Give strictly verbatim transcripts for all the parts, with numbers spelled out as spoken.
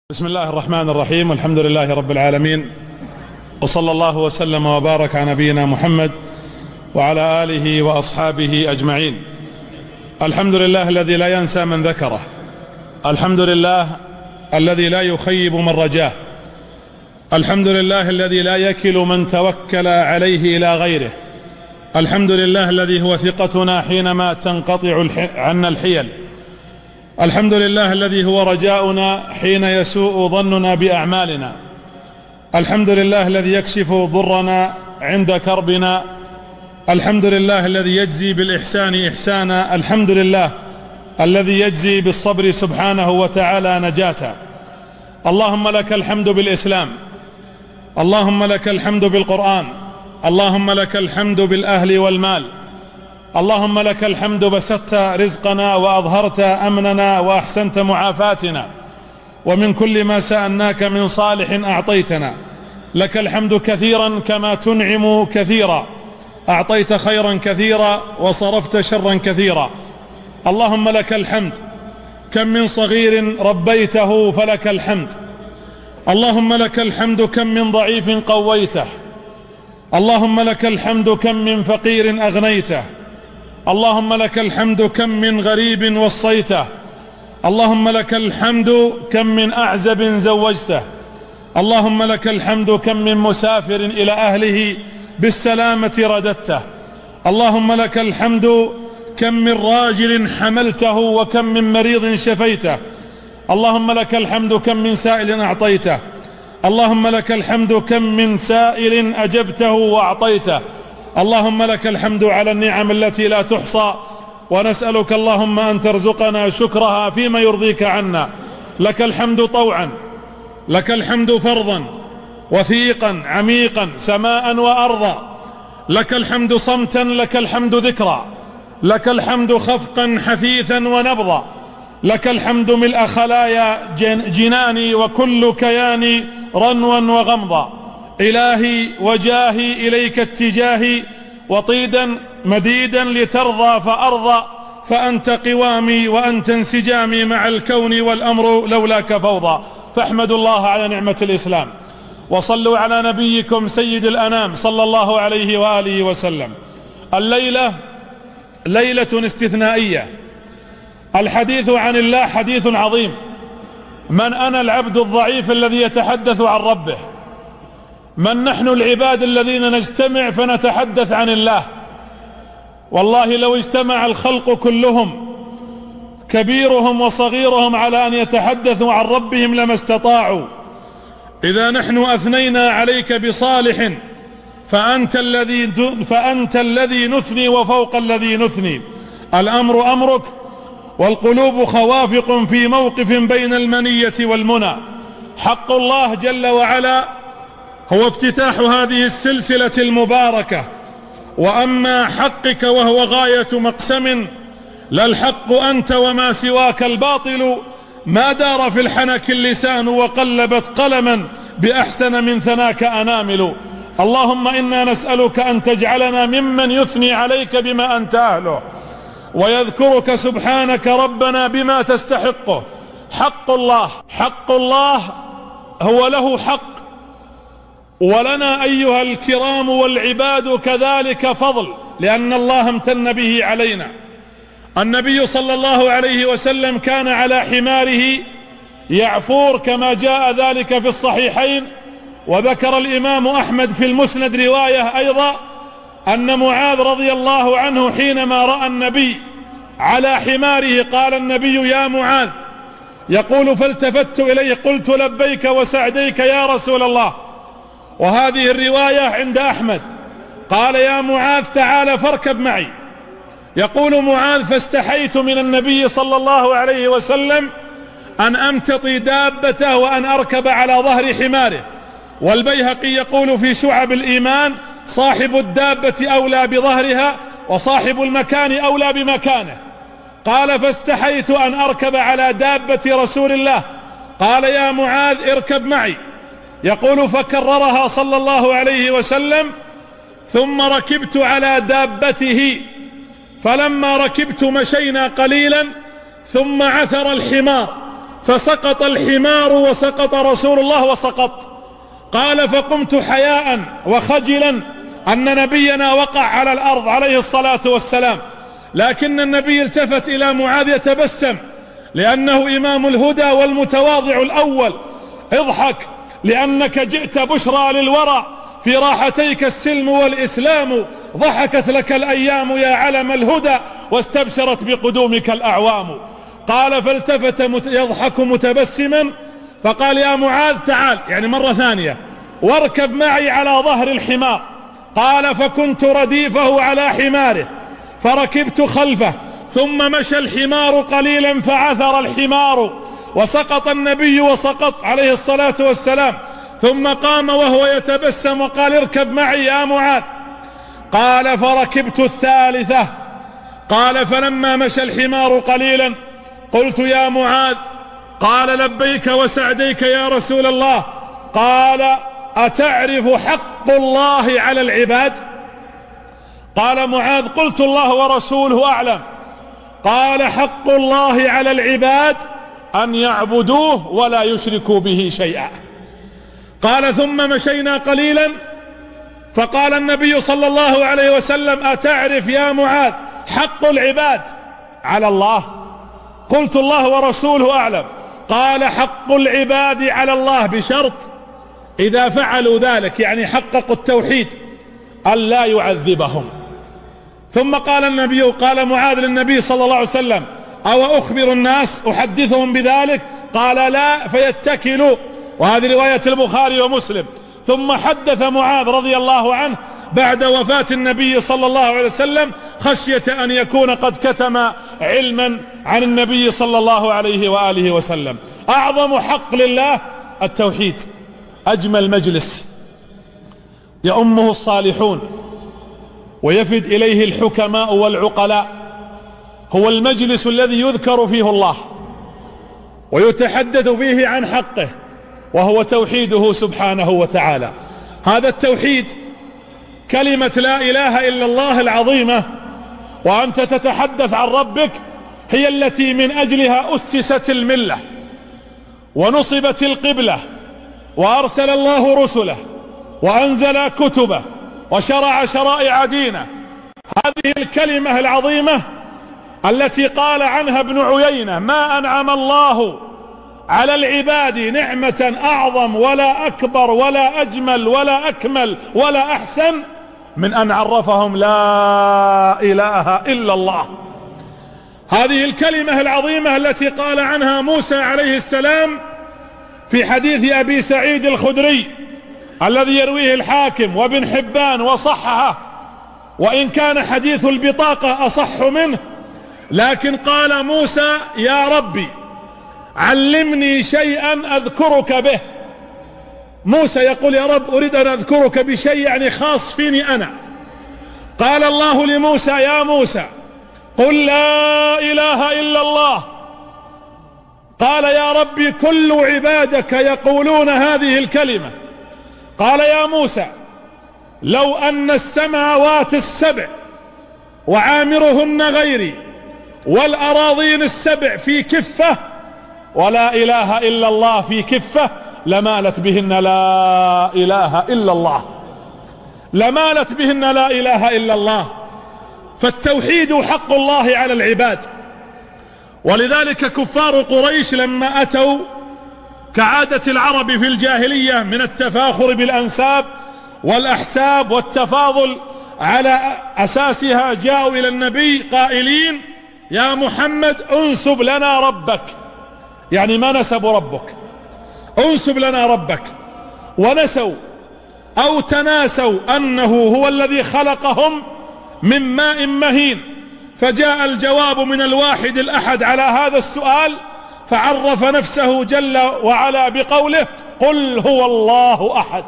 بسم الله الرحمن الرحيم، والحمد لله رب العالمين، وصلى الله وسلم وبارك على نبينا محمد وعلى آله وأصحابه أجمعين. الحمد لله الذي لا ينسى من ذكره، الحمد لله الذي لا يخيب من رجاه، الحمد لله الذي لا يكل من توكل عليه إلى غيره، الحمد لله الذي هو ثقتنا حينما تنقطع عنا الحيل، الحمد لله الذي هو رجاؤنا حين يسوء ظننا بأعمالنا، الحمد لله الذي يكشف ضرنا عند كربنا، الحمد لله الذي يجزي بالإحسان إحسانا، الحمد لله الذي يجزي بالصبر سبحانه وتعالى نجاة. اللهم لك الحمد بالإسلام، اللهم لك الحمد بالقرآن، اللهم لك الحمد بالأهل والمال، اللهم لك الحمد بسطت رزقنا وأظهرت أمننا وأحسنت معافاتنا، ومن كل ما سألناك من صالح أعطيتنا. لك الحمد كثيرا كما تنعم كثيرا، أعطيت خيرا كثيرا وصرفت شرا كثيرا. اللهم لك الحمد، كم من صغير ربيته فلك الحمد. اللهم لك الحمد، كم من ضعيف قويته. اللهم لك الحمد، كم من فقير أغنيته. اللهم لك الحمد، كم من غريب وصيته. اللهم لك الحمد، كم من أعزب زوجته. اللهم لك الحمد، كم من مسافر إلى أهله بالسلامة رددته. اللهم لك الحمد، كم من راجل حملته وكم من مريض شفيته. اللهم لك الحمد، كم من سائل أعطيته. اللهم لك الحمد، كم من سائل أجبته وأعطيته. اللهم لك الحمد على النعم التي لا تحصى، ونسألك اللهم أن ترزقنا شكرها فيما يرضيك عنا. لك الحمد طوعا، لك الحمد فرضا وثيقا عميقا سماء وأرضا. لك الحمد صمتا، لك الحمد ذكرا، لك الحمد خفقا حثيثا ونبضا. لك الحمد ملء خلايا جناني وكل كياني رنوا وغمضا. إلهي وجاهي إليك اتجاهي، وطيدا مديدا لترضى فأرضى. فأنت قوامي وأنت انسجامي مع الكون، والأمر لولاك فوضى. فاحمدوا الله على نعمة الإسلام، وصلوا على نبيكم سيد الأنام صلى الله عليه وآله وسلم. الليلة ليلة استثنائية، الحديث عن الله حديث عظيم. من أنا العبد الضعيف الذي يتحدث عن ربه؟ من نحن العباد الذين نجتمع فنتحدث عن الله؟ والله لو اجتمع الخلق كلهم كبيرهم وصغيرهم على أن يتحدثوا عن ربهم لما استطاعوا. إذا نحن أثنينا عليك بصالح فأنت الذي فأنت الذي نثني وفوق الذي نثني. الأمر أمرك، والقلوب خوافق في موقف بين المنية والمنى. حق الله جل وعلا هو افتتاح هذه السلسلة المباركة. وأما حقك وهو غاية مقسم، لا الحق أنت وما سواك الباطل. ما دار في الحنك اللسان وقلبت قلما بأحسن من ثناك أنامل. اللهم إنا نسألك أن تجعلنا ممن يثني عليك بما أنت أهله، ويذكرك سبحانك ربنا بما تستحقه. حق الله، حق الله هو له حق، ولنا أيها الكرام والعباد كذلك فضل، لأن الله امتن به علينا. النبي صلى الله عليه وسلم كان على حماره يعفور كما جاء ذلك في الصحيحين، وذكر الإمام أحمد في المسند رواية أيضا أن معاذ رضي الله عنه حينما رأى النبي على حماره قال النبي: يا معاذ. يقول: فالتفت إليه قلت: لبيك وسعديك يا رسول الله. وهذه الرواية عند أحمد. قال: يا معاذ تعال فاركب معي. يقول معاذ: فاستحيت من النبي صلى الله عليه وسلم أن أمتطي دابته وأن أركب على ظهر حماره. والبيهقي يقول في شعب الإيمان: صاحب الدابة أولى بظهرها، وصاحب المكان أولى بمكانه. قال: فاستحيت أن أركب على دابة رسول الله. قال: يا معاذ اركب معي. يقول: فكررها صلى الله عليه وسلم، ثم ركبت على دابته، فلما ركبت مشينا قليلا ثم عثر الحمار فسقط الحمار وسقط رسول الله وسقط. قال فقمت حياء وخجلا أن نبينا وقع على الأرض عليه الصلاة والسلام، لكن النبي التفت إلى معاذ يتبسم لأنه إمام الهدى والمتواضع الأول. اضحك لأنك جئت بشرى للورى، في راحتيك السلم والإسلام، ضحكت لك الأيام يا علم الهدى، واستبشرت بقدومك الأعوام. قال فالتفت مت يضحك متبسما فقال يا معاذ تعال، يعني مرة ثانية، واركب معي على ظهر الحمار. قال فكنت رديفه على حماره فركبت خلفه، ثم مشى الحمار قليلا فعثر الحمار وسقط النبي وسقط عليه الصلاة والسلام، ثم قام وهو يتبسم وقال اركب معي يا معاذ. قال فركبت الثالثة. قال فلما مشى الحمار قليلا قلت يا معاذ. قال لبيك وسعديك يا رسول الله. قال أتعرف حق الله على العباد؟ قال معاذ قلت الله ورسوله أعلم. قال حق الله على العباد أن يعبدوه ولا يشركوا به شيئا. قال ثم مشينا قليلا فقال النبي صلى الله عليه وسلم أتعرف يا معاذ حق العباد على الله؟ قلت الله ورسوله أعلم. قال حق العباد على الله بشرط إذا فعلوا ذلك، يعني حققوا التوحيد، أن لا يعذبهم. ثم قال النبي قال معاذ للنبي صلى الله عليه وسلم أو أخبر الناس أحدثهم بذلك؟ قال لا فيتكلوا، وهذه رواية البخاري ومسلم. ثم حدث معاذ رضي الله عنه بعد وفاة النبي صلى الله عليه وسلم خشية أن يكون قد كتم علما عن النبي صلى الله عليه وآله وسلم. أعظم حق لله التوحيد. أجمل مجلس يؤمه الصالحون ويفد إليه الحكماء والعقلاء هو المجلس الذي يذكر فيه الله ويتحدث فيه عن حقه، وهو توحيده سبحانه وتعالى. هذا التوحيد كلمة لا إله إلا الله العظيمة، وأنت تتحدث عن ربك، هي التي من أجلها أسست الملة ونصبت القبلة وأرسل الله رسله وأنزل كتبه وشرع شرائع دينه. هذه الكلمة العظيمة التي قال عنها ابن عيينة ما أنعم الله على العباد نعمة أعظم ولا أكبر ولا أجمل ولا أكمل ولا أحسن من أن عرفهم لا إله إلا الله. هذه الكلمة العظيمة التي قال عنها موسى عليه السلام في حديث أبي سعيد الخدري الذي يرويه الحاكم وابن حبان وصححه، وإن كان حديث البطاقة أصح منه، لكن قال موسى يا ربي علمني شيئا أذكرك به. موسى يقول يا رب أريد أن أذكرك بشيء يعني خاص فيني أنا. قال الله لموسى يا موسى قل لا إله إلا الله. قال يا ربي كل عبادك يقولون هذه الكلمة. قال يا موسى لو أن السماوات السبع وعامرهن غيري والأراضين السبع في كفة ولا إله إلا الله في كفة لمالت بهن لا إله إلا الله، لمالت بهن لا إله إلا الله. فالتوحيد حق الله على العباد. ولذلك كفار قريش لما أتوا كعادة العرب في الجاهلية من التفاخر بالأنساب والأحساب والتفاضل على أساسها جاءوا إلى النبي قائلين يا محمد انسب لنا ربك، يعني ما نسبوا ربك، انسب لنا ربك. ونسوا أو تناسوا أنه هو الذي خلقهم من ماء مهين. فجاء الجواب من الواحد الأحد على هذا السؤال، فعرف نفسه جل وعلا بقوله قل هو الله أحد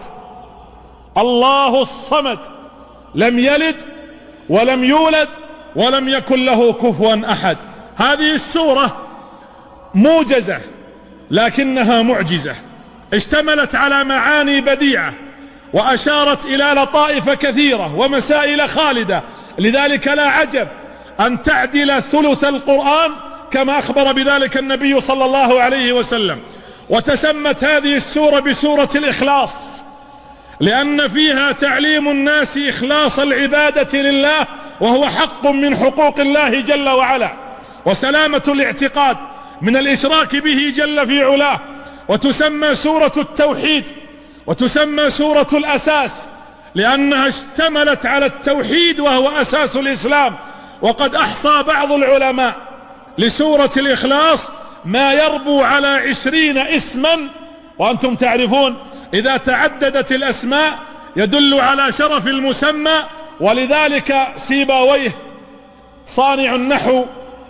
الله الصمد لم يلد ولم يولد ولم يكن له كفوا أحد. هذه السورة موجزة لكنها معجزة، اشتملت على معاني بديعة وأشارت إلى لطائف كثيرة ومسائل خالدة. لذلك لا عجب أن تعدل ثلث القرآن كما أخبر بذلك النبي صلى الله عليه وسلم. وتسمت هذه السورة بسورة الإخلاص، لأن فيها تعليم الناس إخلاص العبادة لله، وهو حق من حقوق الله جل وعلا، وسلامة الاعتقاد من الإشراك به جل في علاه. وتسمى سورة التوحيد، وتسمى سورة الأساس، لأنها اشتملت على التوحيد وهو أساس الإسلام. وقد أحصى بعض العلماء لسورة الإخلاص ما يربو على عشرين اسما، وأنتم تعرفون إذا تعددت الأسماء يدل على شرف المسمى. ولذلك سيبويه صانع النحو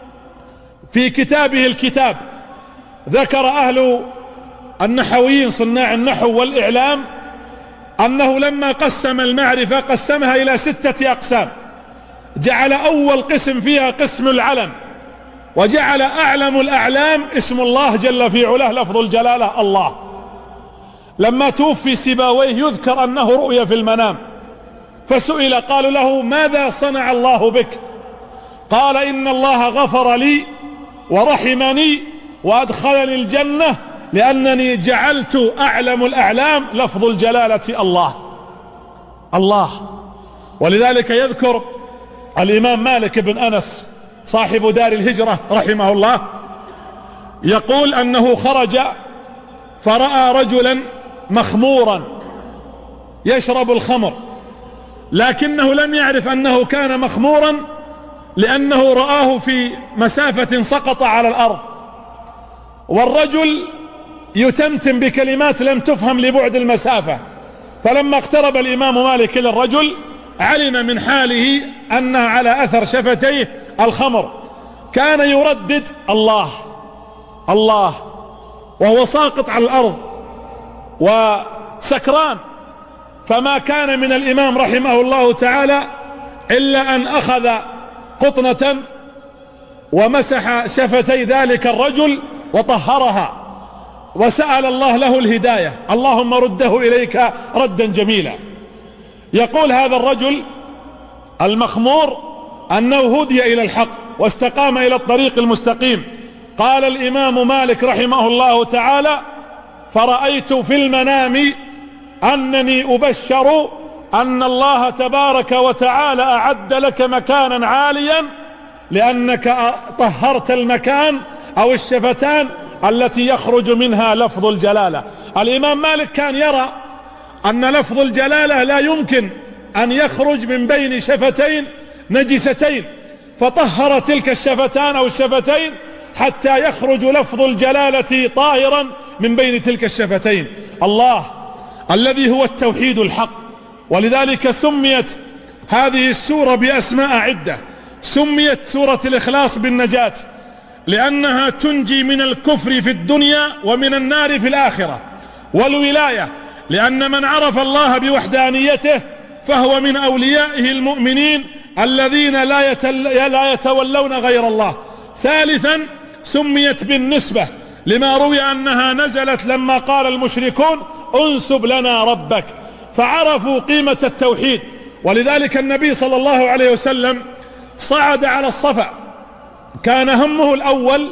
في كتابه الكتاب ذكر أهل النحويين صناع النحو والإعلام أنه لما قسم المعرفة قسمها إلى ستة أقسام، جعل أول قسم فيها قسم العلم، وجعل أعلم الأعلام اسم الله جل في علاه لفظ الجلالة الله. لما توفي سيبويه يذكر أنه رؤي في المنام، فسئل قالوا له ماذا صنع الله بك؟ قال إن الله غفر لي ورحمني وأدخلني الجنة لأنني جعلت أعلم الأعلام لفظ الجلالة الله الله. ولذلك يذكر الإمام مالك بن أنس صاحب دار الهجرة رحمه الله يقول أنه خرج فرأى رجلا مخمورا يشرب الخمر، لكنه لم يعرف أنه كان مخمورا لأنه رآه في مسافة سقط على الأرض، والرجل يتمتم بكلمات لم تفهم لبعد المسافة. فلما اقترب الإمام مالك للرجل علم من حاله أنه على أثر شفتيه الخمر، كان يردد الله الله وهو ساقط على الأرض وسكران. فما كان من الإمام رحمه الله تعالى إلا أن أخذ قطنة ومسح شفتي ذلك الرجل وطهرها، وسأل الله له الهداية، اللهم رده إليك ردا جميلا. يقول هذا الرجل المخمور أنه هدي إلى الحق واستقام إلى الطريق المستقيم. قال الإمام مالك رحمه الله تعالى فرأيت في المنام أنني أبشر أن الله تبارك وتعالى أعد لك مكانا عاليا لأنك طهرت المكان أو الشفتان التي يخرج منها لفظ الجلالة. الإمام مالك كان يرى أن لفظ الجلالة لا يمكن أن يخرج من بين شفتين نجستين، فطهر تلك الشفتان أو الشفتين حتى يخرج لفظ الجلالة طاهرا من بين تلك الشفتين، الله الذي هو التوحيد الحق. ولذلك سميت هذه السورة بأسماء عدة. سميت سورة الإخلاص بالنجاة لأنها تنجي من الكفر في الدنيا ومن النار في الآخرة، والولاية لأن من عرف الله بوحدانيته فهو من أوليائه المؤمنين الذين لا, يتل... لا يتولون غير الله. ثالثا سميت بالنسبة لما روي أنها نزلت لما قال المشركون انسب لنا ربك، فعرفوا قيمة التوحيد. ولذلك النبي صلى الله عليه وسلم صعد على الصفا، كان همه الأول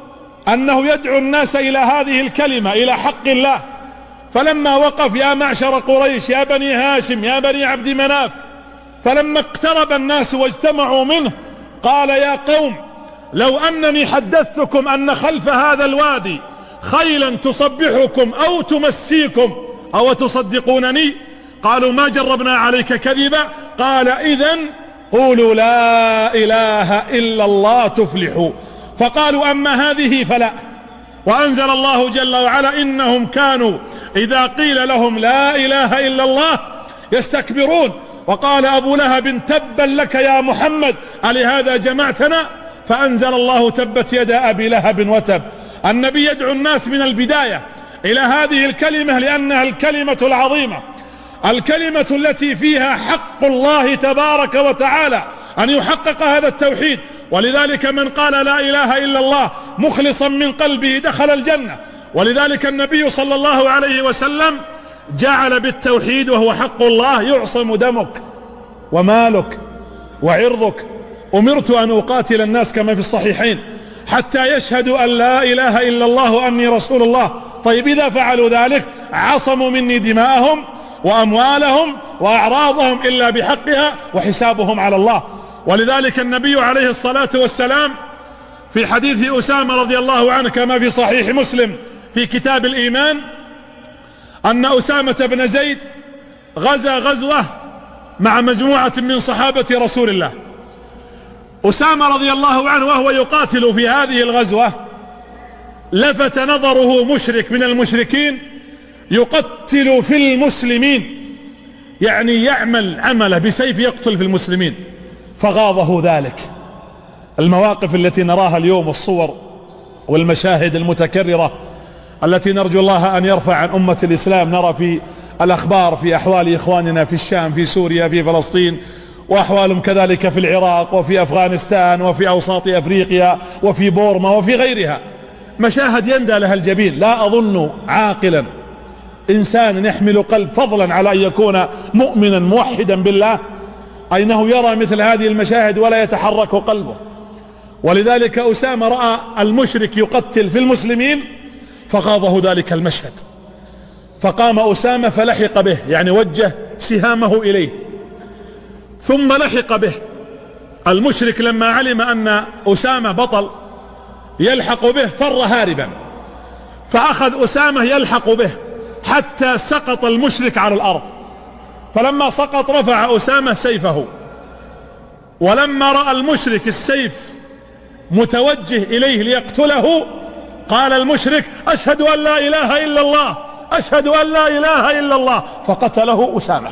أنه يدعو الناس إلى هذه الكلمة، إلى حق الله. فلما وقف يا معشر قريش يا بني هاشم يا بني عبد مناف، فلما اقترب الناس واجتمعوا منه قال يا قوم لو أنني حدثتكم أن خلف هذا الوادي خيلا تصبحكم أو تمسيكم أو تصدقونني؟ قالوا ما جربنا عليك كذبا. قال إذن قولوا لا إله إلا الله تفلحوا. فقالوا أما هذه فلا. وأنزل الله جل وعلا إنهم كانوا إذا قيل لهم لا إله إلا الله يستكبرون. وقال أبو لهب تبا لك يا محمد ألهذا جمعتنا؟ فأنزل الله تبت يدا أبي لهب وتب. النبي يدعو الناس من البداية إلى هذه الكلمة لأنها الكلمة العظيمة، الكلمة التي فيها حق الله تبارك وتعالى أن يحقق هذا التوحيد. ولذلك من قال لا إله إلا الله مخلصا من قلبه دخل الجنة. ولذلك النبي صلى الله عليه وسلم جعل بالتوحيد وهو حق الله يعصم دمك ومالك وعرضك. أمرت أن أقاتل الناس كما في الصحيحين حتى يشهدوا أن لا إله إلا الله وأني رسول الله. طيب إذا فعلوا ذلك عصموا مني دماءهم وأموالهم وأعراضهم إلا بحقها وحسابهم على الله. ولذلك النبي عليه الصلاة والسلام في حديث أسامة رضي الله عنه كما في صحيح مسلم في كتاب الإيمان أن أسامة بن زيد غزا غزوة مع مجموعة من صحابة رسول الله. أسامة رضي الله عنه وهو يقاتل في هذه الغزوة لفت نظره مشرك من المشركين يقتل في المسلمين، يعني يعمل عمله بسيف يقتل في المسلمين، فغاضه ذلك. المواقف التي نراها اليوم والصور والمشاهد المتكررة التي نرجو الله أن يرفع عن أمة الإسلام، نرى في الأخبار في أحوال إخواننا في الشام، في سوريا، في فلسطين، وأحوالهم كذلك في العراق وفي أفغانستان وفي أوساط أفريقيا وفي بورما وفي غيرها، مشاهد يندى لها الجبين. لا أظن عاقلا إنسان يحمل قلب فضلا على أن يكون مؤمنا موحدا بالله أنه يرى مثل هذه المشاهد ولا يتحرك قلبه. ولذلك أسامة رأى المشرك يقتل في المسلمين فغاضه ذلك المشهد، فقام أسامة فلحق به، يعني وجه سهامه إليه ثم لحق به. المشرك لما علم أن أسامة بطل يلحق به فر هاربا، فأخذ أسامة يلحق به حتى سقط المشرك على الأرض. فلما سقط رفع أسامة سيفه، ولما رأى المشرك السيف متوجه إليه ليقتله قال المشرك أشهد أن لا إله إلا الله، أشهد أن لا إله إلا الله، فقتله أسامة.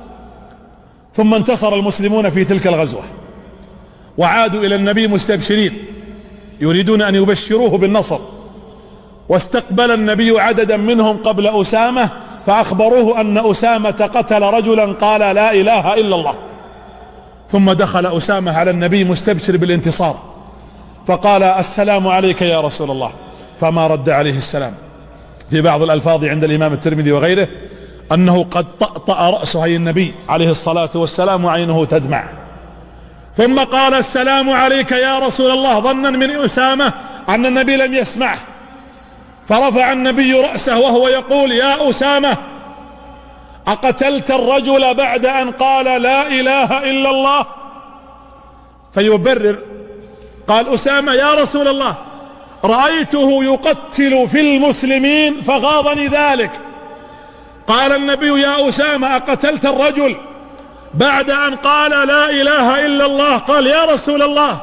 ثم انتصر المسلمون في تلك الغزوة وعادوا إلى النبي مستبشرين يريدون أن يبشروه بالنصر، واستقبل النبي عددا منهم قبل أسامة فأخبروه أن أسامة قتل رجلا قال لا إله إلا الله. ثم دخل أسامة على النبي مستبشر بالانتصار فقال السلام عليك يا رسول الله، فما رد عليه السلام. في بعض الألفاظ عند الإمام الترمذي وغيره أنه قد طأطأ رأسه أي النبي عليه الصلاة والسلام وعينه تدمع، ثم قال السلام عليك يا رسول الله ظنا من أسامة أن النبي لم يسمعه، فرفع النبي رأسه وهو يقول يا أسامة أقتلت الرجل بعد أن قال لا إله إلا الله؟ فيبرر قال أسامة يا رسول الله رأيته يقتل في المسلمين فغاضني ذلك. قال النبي يا أسامة أقتلت الرجل بعد أن قال لا إله إلا الله؟ قال يا رسول الله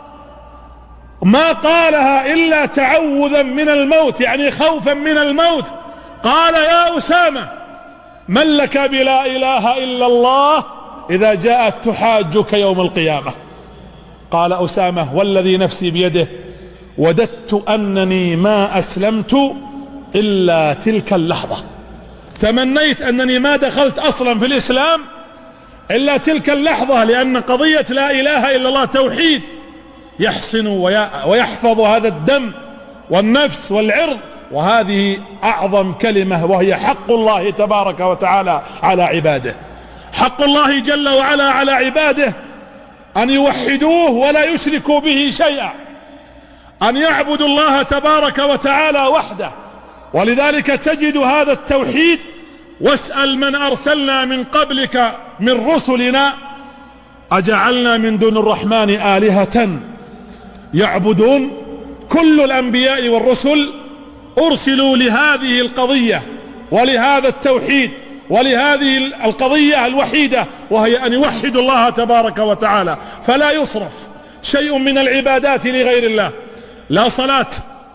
ما قالها إلا تعوذا من الموت، يعني خوفا من الموت. قال يا أسامة من لك بلا إله إلا الله إذا جاءت تحاجك يوم القيامة؟ قال أسامة والذي نفسي بيده وددت أنني ما أسلمت إلا تلك اللحظة، تمنيت أنني ما دخلت أصلا في الإسلام إلا تلك اللحظة، لأن قضية لا إله إلا الله توحيد يحصن ويحفظ هذا الدم والنفس والعرض، وهذه أعظم كلمة وهي حق الله تبارك وتعالى على عباده. حق الله جل وعلا على عباده أن يوحدوه ولا يشركوا به شيئا، أن يعبدوا الله تبارك وتعالى وحده. ولذلك تجد هذا التوحيد واسأل من أرسلنا من قبلك من رسلنا أجعلنا من دون الرحمن آلهة يعبدون. كل الأنبياء والرسل أرسلوا لهذه القضية ولهذا التوحيد ولهذه القضية الوحيدة، وهي أن يوحدوا الله تبارك وتعالى. فلا يصرف شيء من العبادات لغير الله، لا صلاة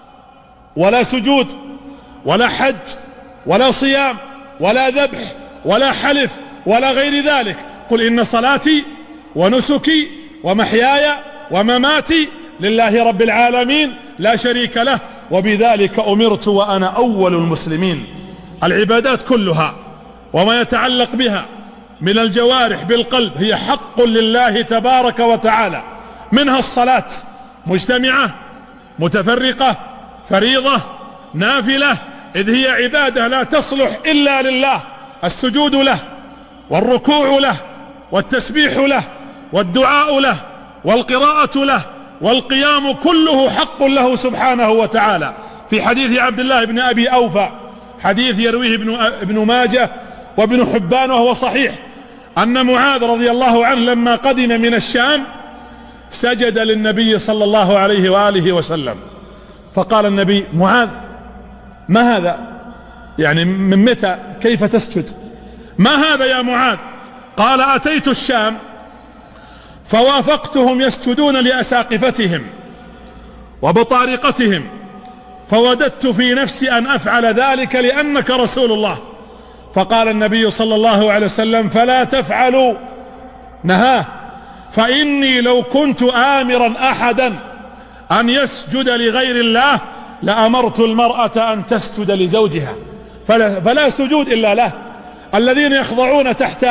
ولا سجود ولا حج ولا صيام ولا ذبح ولا حلف ولا غير ذلك. قل إن صلاتي ونسكي ومحياي ومماتي لله رب العالمين لا شريك له وبذلك أمرت وأنا أول المسلمين. العبادات كلها وما يتعلق بها من الجوارح بالقلب هي حق لله تبارك وتعالى، منها الصلاة مجتمعة متفرقة فريضة نافلة، إذ هي عبادة لا تصلح إلا لله. السجود له والركوع له والتسبيح له والدعاء له والقراءة له والقيام كله حق له سبحانه وتعالى. في حديث عبد الله بن أبي أوفى، حديث يرويه ابن, ابن ماجه وابن حبان وهو صحيح، أن معاذ رضي الله عنه لما قدم من الشام سجد للنبي صلى الله عليه وآله وسلم، فقال النبي: معاذ، ما هذا؟ يعني من متى؟ كيف تسجد؟ ما هذا يا معاذ؟ قال: أتيت الشام فوافقتهم يسجدون لأساقفتهم وبطارقتهم، فوددت في نفسي أن أفعل ذلك لأنك رسول الله. فقال النبي صلى الله عليه وسلم: فلا تفعلوا، نهاه، فإني لو كنت آمرا أحدا أن يسجد لغير الله لأمرت المرأة أن تسجد لزوجها، فلا, فلا سجود إلا له. الذين يخضعون تحت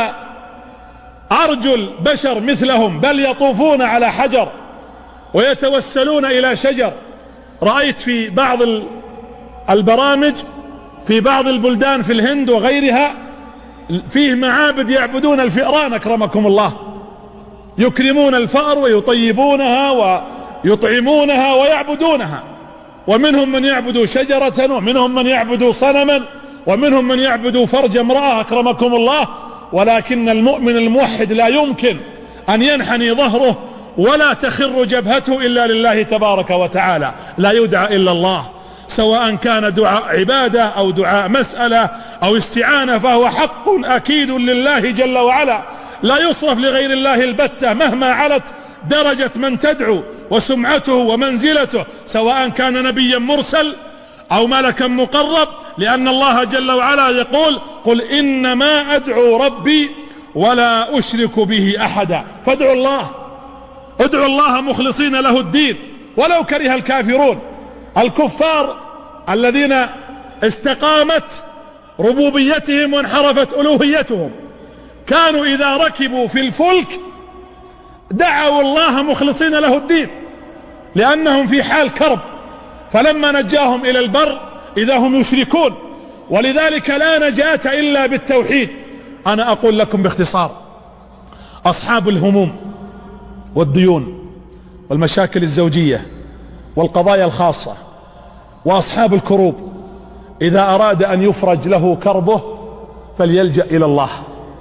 أرجل بشر مثلهم، بل يطوفون على حجر ويتوسلون إلى شجر. رأيت في بعض البرامج في بعض البلدان في الهند وغيرها فيه معابد يعبدون الفئران أكرمكم الله، يكرمون الفأر ويطيبونها ويطعمونها ويعبدونها، ومنهم من يعبد شجرة، ومنهم من يعبد صنما، ومنهم من يعبد فرج امرأة أكرمكم الله. ولكن المؤمن الموحد لا يمكن أن ينحني ظهره ولا تخر جبهته إلا لله تبارك وتعالى، لا يدعى إلا الله، سواء كان دعاء عبادة أو دعاء مسألة أو استعانة، فهو حق أكيد لله جل وعلا، لا يصرف لغير الله البتة مهما علت درجة من تدعو وسمعته ومنزلته، سواء كان نبيا مرسل أو ملكا مقرب، لأن الله جل وعلا يقول: قل إنما أدعو ربي ولا أشرك به أحدا. فادعوا الله، ادعوا الله مخلصين له الدين ولو كره الكافرون. الكفار الذين استقامت ربوبيتهم وانحرفت ألوهيتهم كانوا إذا ركبوا في الفلك دعوا الله مخلصين له الدين، لأنهم في حال كرب، فلما نجاهم إلى البر إذا هم يشركون. ولذلك لا نجاة إلا بالتوحيد. أنا أقول لكم باختصار: أصحاب الهموم والديون والمشاكل الزوجية والقضايا الخاصة وأصحاب الكروب، إذا أراد أن يفرج له كربه فليلجأ إلى الله.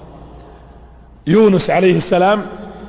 يونس عليه السلام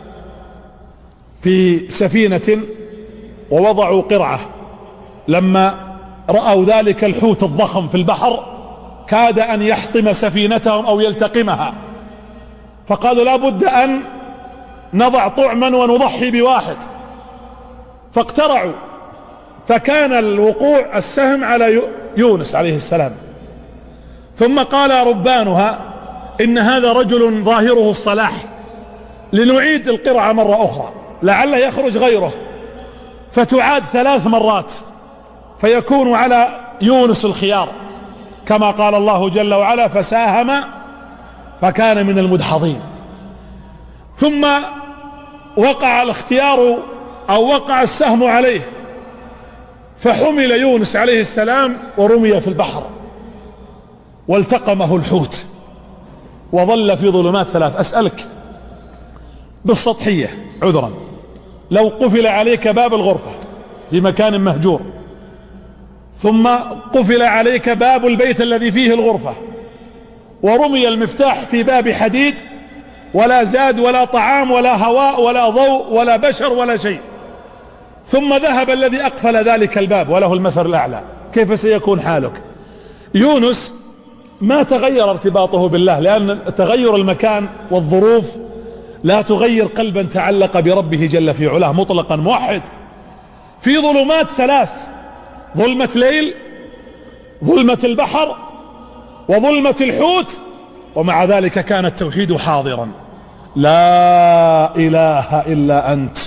في سفينة ووضعوا قرعة، لما رأوا ذلك الحوت الضخم في البحر كاد أن يحطم سفينتهم أو يلتقمها، فقالوا لا بد أن نضع طعما ونضحي بواحد، فاقترعوا، فكان الوقوع السهم على يونس عليه السلام. ثم قال ربانها: إن هذا رجل ظاهره الصلاح، لنعيد القرعة مرة أخرى لعله يخرج غيره، فتعاد ثلاث مرات فيكون على يونس الخيار، كما قال الله جل وعلا: فساهم فكان من المدحضين. ثم وقع الاختيار أو وقع السهم عليه، فحمل يونس عليه السلام ورمي في البحر والتقمه الحوت وظل في ظلمات ثلاث. أسألك بالسطحية عذرا، لو قفل عليك باب الغرفة في مكان مهجور، ثم قفل عليك باب البيت الذي فيه الغرفة، ورمي المفتاح في باب حديد، ولا زاد ولا طعام ولا هواء ولا ضوء ولا بشر ولا شيء، ثم ذهب الذي أقفل ذلك الباب وله المثل الأعلى، كيف سيكون حالك؟ يونس ما تغير ارتباطه بالله، لأن تغير المكان والظروف لا تغير قلبا تعلق بربه جل في علاه مطلقا موحد. في ظلمات ثلاث: ظلمة ليل، ظلمة البحر، وظلمة الحوت، ومع ذلك كان التوحيد حاضرا: لا إله إلا أنت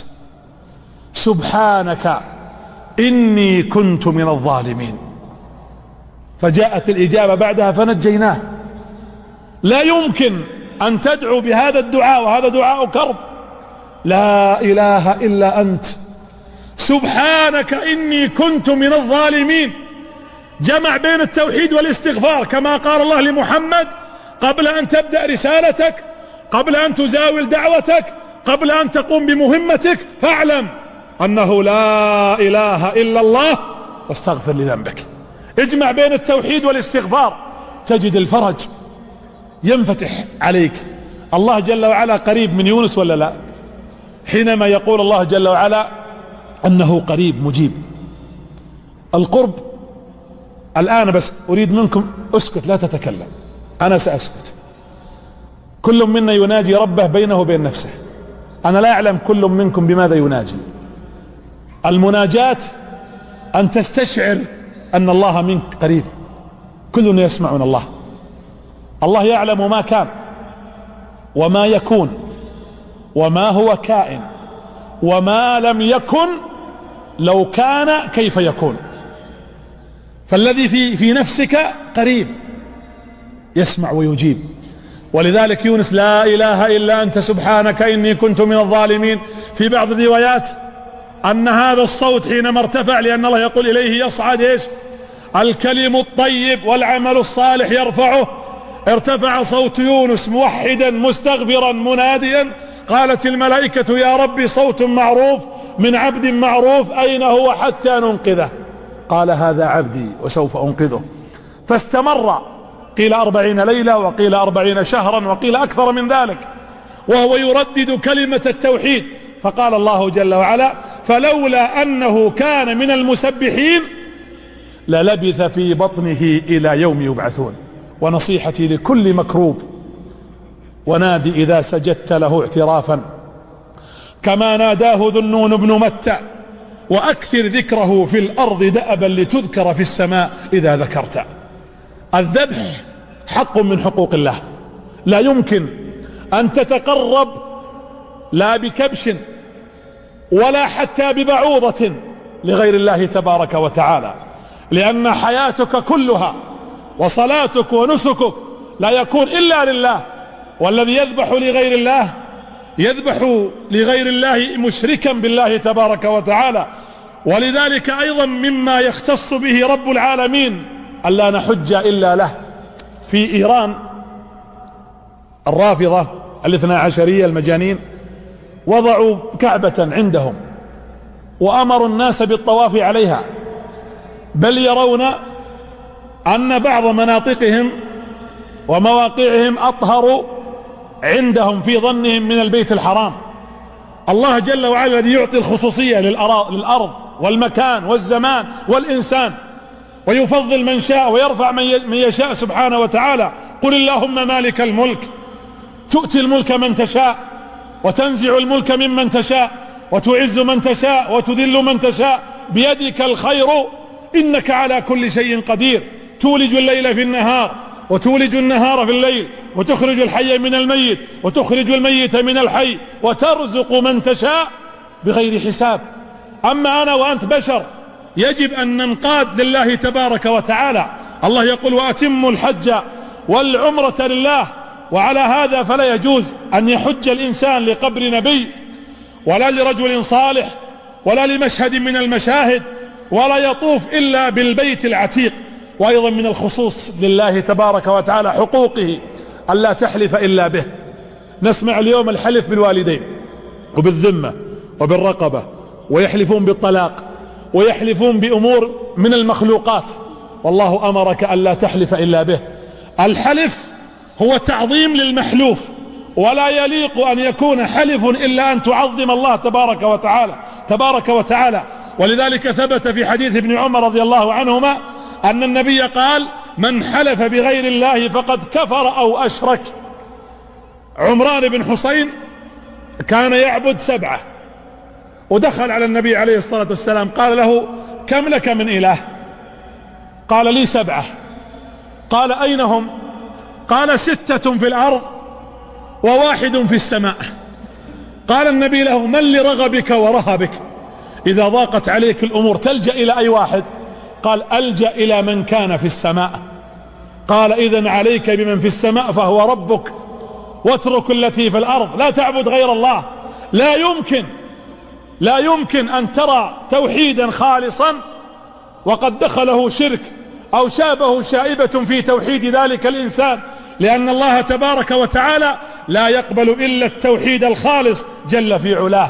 سبحانك إني كنت من الظالمين. فجاءت الإجابة بعدها فنجيناه. لا يمكن أن تدعو بهذا الدعاء، وهذا دعاء كرب: لا إله إلا أنت سبحانك إني كنت من الظالمين. جمع بين التوحيد والاستغفار، كما قال الله لمحمد قبل أن تبدأ رسالتك، قبل أن تزاول دعوتك، قبل أن تقوم بمهمتك: فاعلم أنه لا إله إلا الله واستغفر لذنبك. اجمع بين التوحيد والاستغفار تجد الفرج ينفتح عليك. الله جل وعلا قريب من يونس ولا لا؟ حينما يقول الله جل وعلا أنه قريب مجيب. القرب. الآن بس أريد منكم اسكت لا تتكلم، أنا سأسكت. كل منا يناجي ربه بينه وبين نفسه. أنا لا أعلم كل منكم بماذا يناجي. المناجاة أن تستشعر أن الله منك قريب. كلنا يسمعون الله. الله يعلم ما كان وما يكون وما هو كائن وما لم يكن لو كان كيف يكون. فالذي في في نفسك قريب يسمع ويجيب. ولذلك يونس لا إله إلا أنت سبحانك إني كنت من الظالمين. في بعض الروايات أن هذا الصوت حينما ارتفع، لأن الله يقول إليه يصعد إيش؟ الكلم الطيب والعمل الصالح يرفعه. ارتفع صوت يونس موحدا مستغفرا مناديا. قالت الملائكة يا ربي صوت معروف من عبد معروف، أين هو حتى ننقذه؟ قال هذا عبدي وسوف أنقذه. فاستمر، قيل أربعين ليلة وقيل أربعين شهرا وقيل أكثر من ذلك، وهو يردد كلمة التوحيد. فقال الله جل وعلا فلولا أنه كان من المسبحين للبث في بطنه إلى يوم يبعثون. ونصيحتي لكل مكروب ونادي إذا سجدت له اعترافا كما ناداه ذو النون بن متى، وأكثر ذكره في الأرض دأبا لتذكر في السماء إذا ذكرت. الذبح حق من حقوق الله، لا يمكن أن تتقرب لا بكبش ولا حتى ببعوضة لغير الله تبارك وتعالى، لأن حياتك كلها وصلاتك ونسكك لا يكون إلا لله. والذي يذبح لغير الله يذبح لغير الله مشركا بالله تبارك وتعالى. ولذلك أيضا مما يختص به رب العالمين ألا نحج إلا له. في إيران الرافضة الاثنى عشرية المجانين وضعوا كعبة عندهم وأمروا الناس بالطواف عليها، بل يرون أن بعض مناطقهم ومواقعهم أطهر عندهم في ظنهم من البيت الحرام. الله جل وعلا الذي يعطي الخصوصية للأرض والمكان والزمان والإنسان، ويفضل من شاء ويرفع من يشاء سبحانه وتعالى. قل اللهم مالك الملك تؤتي الملك من تشاء وتنزع الملك ممن تشاء وتعز من تشاء وتذل من تشاء بيدك الخير إنك على كل شيء قدير. تولج الليل في النهار وتولج النهار في الليل وتخرج الحي من الميت وتخرج الميت من الحي وترزق من تشاء بغير حساب. أما أنا وأنت بشر يجب أن ننقاد لله تبارك وتعالى. الله يقول وأتموا الحج والعمرة لله. وعلى هذا فلا يجوز أن يحج الإنسان لقبر نبي ولا لرجل صالح ولا لمشهد من المشاهد، ولا يطوف إلا بالبيت العتيق. وأيضا من الخصوص لله تبارك وتعالى حقوقه ألا تحلف إلا به. نسمع اليوم الحلف بالوالدين وبالذمة وبالرقبة، ويحلفون بالطلاق ويحلفون بأمور من المخلوقات، والله أمرك ألا تحلف إلا به. الحلف هو تعظيم للمحلوف، ولا يليق أن يكون حلف إلا أن تعظم الله تبارك وتعالى تبارك وتعالى. ولذلك ثبت في حديث ابن عمر رضي الله عنهما أن النبي قال من حلف بغير الله فقد كفر أو أشرك. عمران بن حسين كان يعبد سبعة، ودخل على النبي عليه الصلاة والسلام قال له كم لك من إله؟ قال لي سبعة. قال أين هم؟ قال ستة في الأرض وواحد في السماء. قال النبي له من لرغبك ورهبك؟ إذا ضاقت عليك الأمور تلجأ إلى أي واحد؟ قال ألجأ إلى من كان في السماء. قال إذن عليك بمن في السماء فهو ربك، واترك التي في الأرض، لا تعبد غير الله. لا يمكن لا يمكن أن ترى توحيدا خالصا وقد دخله شرك أو شابه شائبة في توحيد ذلك الإنسان، لأن الله تبارك وتعالى لا يقبل إلا التوحيد الخالص جل في علاه.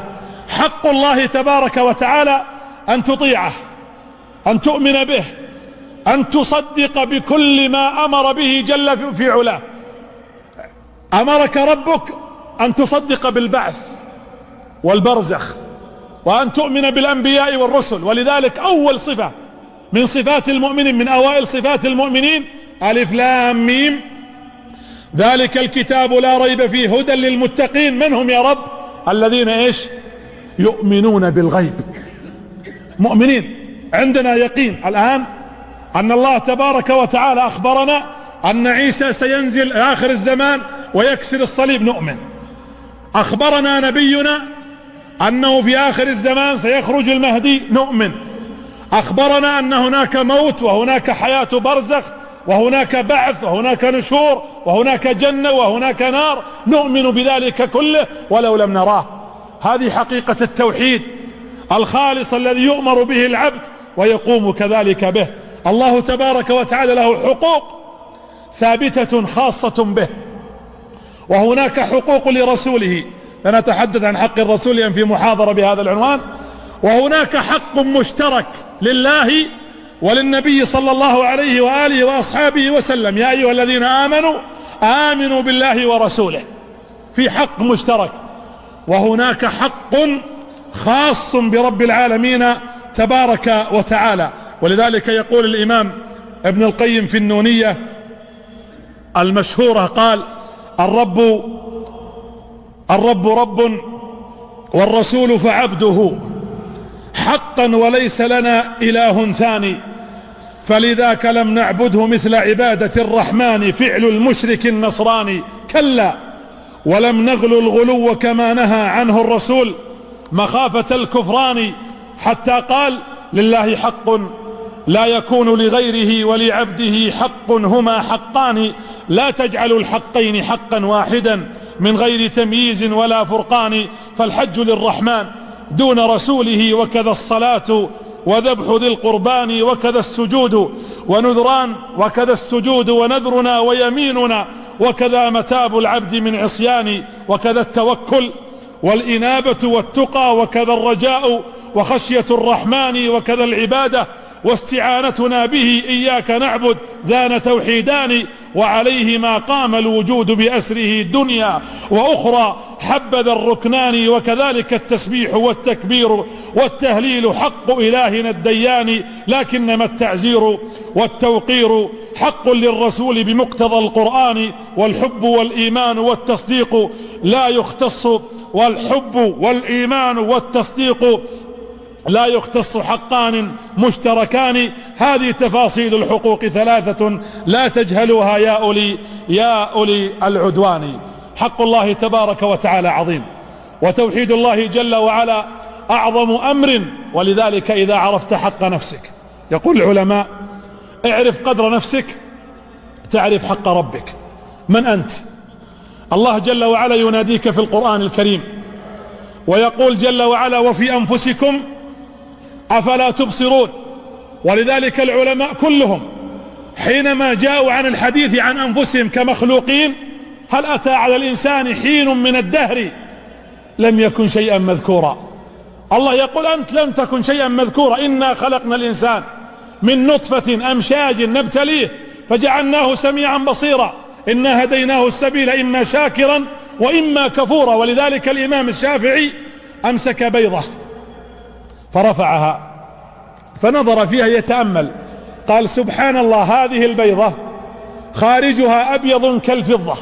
حق الله تبارك وتعالى أن تطيعه، أن تؤمن به، أن تصدق بكل ما أمر به جل في علاه. أمرك ربك أن تصدق بالبعث والبرزخ، وأن تؤمن بالأنبياء والرسل. ولذلك أول صفة من صفات المؤمنين، من أوائل صفات المؤمنين، ألف لام ميم، ذلك الكتاب لا ريب فيه هدى للمتقين. من هم يا رب؟ الذين إيش؟ يؤمنون بالغيب. مؤمنين، عندنا يقين الآن أن الله تبارك وتعالى أخبرنا أن عيسى سينزل آخر الزمان ويكسر الصليب، نؤمن. أخبرنا نبينا أنه في آخر الزمان سيخرج المهدي، نؤمن. أخبرنا أن هناك موت وهناك حياة برزخ وهناك بعث وهناك نشور وهناك جنة وهناك نار، نؤمن بذلك كله ولو لم نراه. هذه حقيقة التوحيد الخالص الذي يؤمر به العبد ويقوم كذلك به. الله تبارك وتعالى له حقوق ثابتة خاصة به، وهناك حقوق لرسوله، لنتحدث عن حق الرسول في محاضرة بهذا العنوان. وهناك حق مشترك لله وللنبي صلى الله عليه وآله وأصحابه وسلم. يا أيها الذين آمنوا آمنوا بالله ورسوله، في حق مشترك. وهناك حق خاص برب العالمين تبارك وتعالى. ولذلك يقول الإمام ابن القيم في النونية المشهورة، قال: الرب الرب رب والرسول فعبده حقا وليس لنا إله ثاني، فلذاك لم نعبده مثل عبادة الرحمن فعل المشرك النصراني. كلا، ولم نغلو الغلو كما نهى عنه الرسول مخافة الكفران، حتى قال: لله حق لا يكون لغيره ولعبده حق هما حقان، لا تجعلوا الحقين حقا واحدا من غير تمييز ولا فرقان، فالحج للرحمن دون رسوله، وكذا الصلاة وذبح ذي القربان، وكذا السجود ونذران، وكذا السجود ونذرنا ويميننا، وكذا متاب العبد من عصيان، وكذا التوكل والإنابة والتقى، وكذا الرجاء وخشية الرحمن، وكذا العبادة واستعانتنا به إياك نعبد، ذان توحيدان، وعليه ما قام الوجود بأسره دنيا وأخرى، حبذا الركنان، وكذلك التسبيح والتكبير والتهليل حق إلهنا الديان، لكنما التعزير والتوقير حق للرسول بمقتضى القرآن، والحب والإيمان والتصديق لا يختص، والحب والإيمان والتصديق لا يختص حقان مشتركان. هذه تفاصيل الحقوق ثلاثة لا تجهلوها يا أولي يا أولي العدوان. حق الله تبارك وتعالى عظيم، وتوحيد الله جل وعلا أعظم أمر. ولذلك إذا عرفت حق نفسك، يقول العلماء: اعرف قدر نفسك تعرف حق ربك. من أنت؟ الله جل وعلا يناديك في القرآن الكريم ويقول جل وعلا: وفي أنفسكم أفلا تبصرون. ولذلك العلماء كلهم حينما جاءوا عن الحديث عن أنفسهم كمخلوقين: هل أتى على الإنسان حين من الدهر لم يكن شيئا مذكورا؟ الله يقول: أنت لم تكن شيئا مذكورا، إنا خلقنا الإنسان من نطفة أمشاج نبتليه فجعلناه سميعا بصيرا، إنا هديناه السبيل إما شاكرا وإما كفورا. ولذلك الإمام الشافعي أمسك بيضة فرفعها فنظر فيها يتأمل، قال: سبحان الله، هذه البيضة خارجها أبيض كالفضة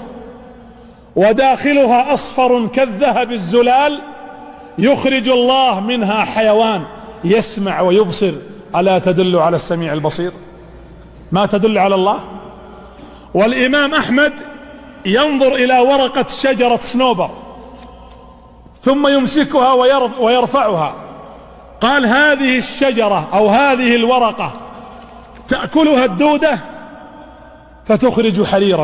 وداخلها أصفر كالذهب الزلال، يخرج الله منها حيوان يسمع ويبصر، ألا تدل على السميع البصير؟ ما تدل على الله؟ والإمام أحمد ينظر إلى ورقة شجرة صنوبر ثم يمسكها ويرفعها، قال: هذه الشجرة أو هذه الورقة تأكلها الدودة فتخرج حريرا،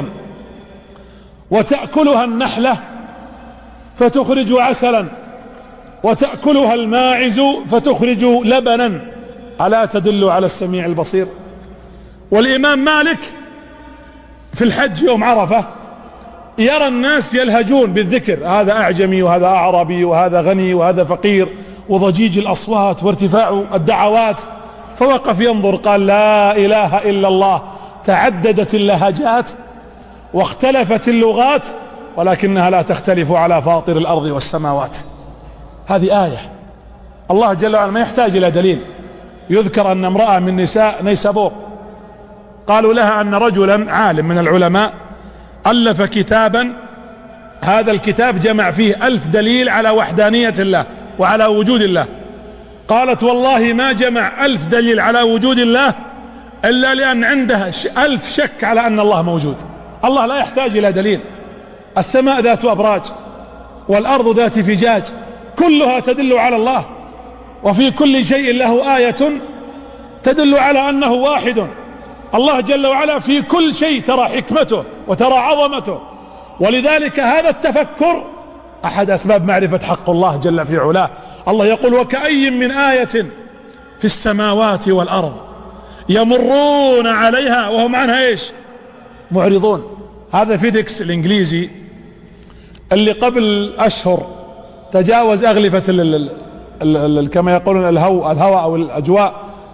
وتأكلها النحلة فتخرج عسلا، وتأكلها الماعز فتخرج لبنا، ألا تدل على السميع البصير؟ والإمام مالك في الحج يوم عرفة يرى الناس يلهجون بالذكر، هذا أعجمي وهذا أعربي وهذا غني وهذا فقير، وضجيج الأصوات وارتفاع الدعوات، فوقف ينظر قال لا إله إلا الله، تعددت اللهجات واختلفت اللغات ولكنها لا تختلف على فاطر الأرض والسماوات. هذه آية. الله جل وعلا ما يحتاج إلى دليل. يذكر أن امرأة من نساء نيسابور قالوا لها أن رجلا عالم من العلماء ألف كتابا، هذا الكتاب جمع فيه ألف دليل على وحدانية الله وعلى وجود الله. قالت والله ما جمع ألف دليل على وجود الله إلا لأن عنده ألف شك على أن الله موجود. الله لا يحتاج إلى دليل. السماء ذات أبراج والأرض ذات فجاج كلها تدل على الله، وفي كل شيء له آية تدل على أنه واحد. الله جل وعلا في كل شيء ترى حكمته وترى عظمته، ولذلك هذا التفكر أحد أسباب معرفة حق الله جل في علاه. الله يقول وكأي من آية في السماوات والأرض يمرون عليها وهم عنها ايش؟ معرضون. هذا فيديكس الإنجليزي اللي قبل أشهر تجاوز أغلفة ال ال ال ال كما يقولون الهو الهواء أو الأجواء،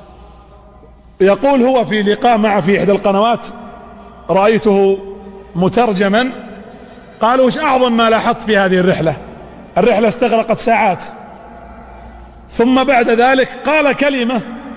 يقول هو في لقاء مع في إحدى القنوات رأيته مترجما، قالوا وش أعظم ما لاحظت في هذه الرحلة؟ الرحلة استغرقت ساعات، ثم بعد ذلك قال كلمة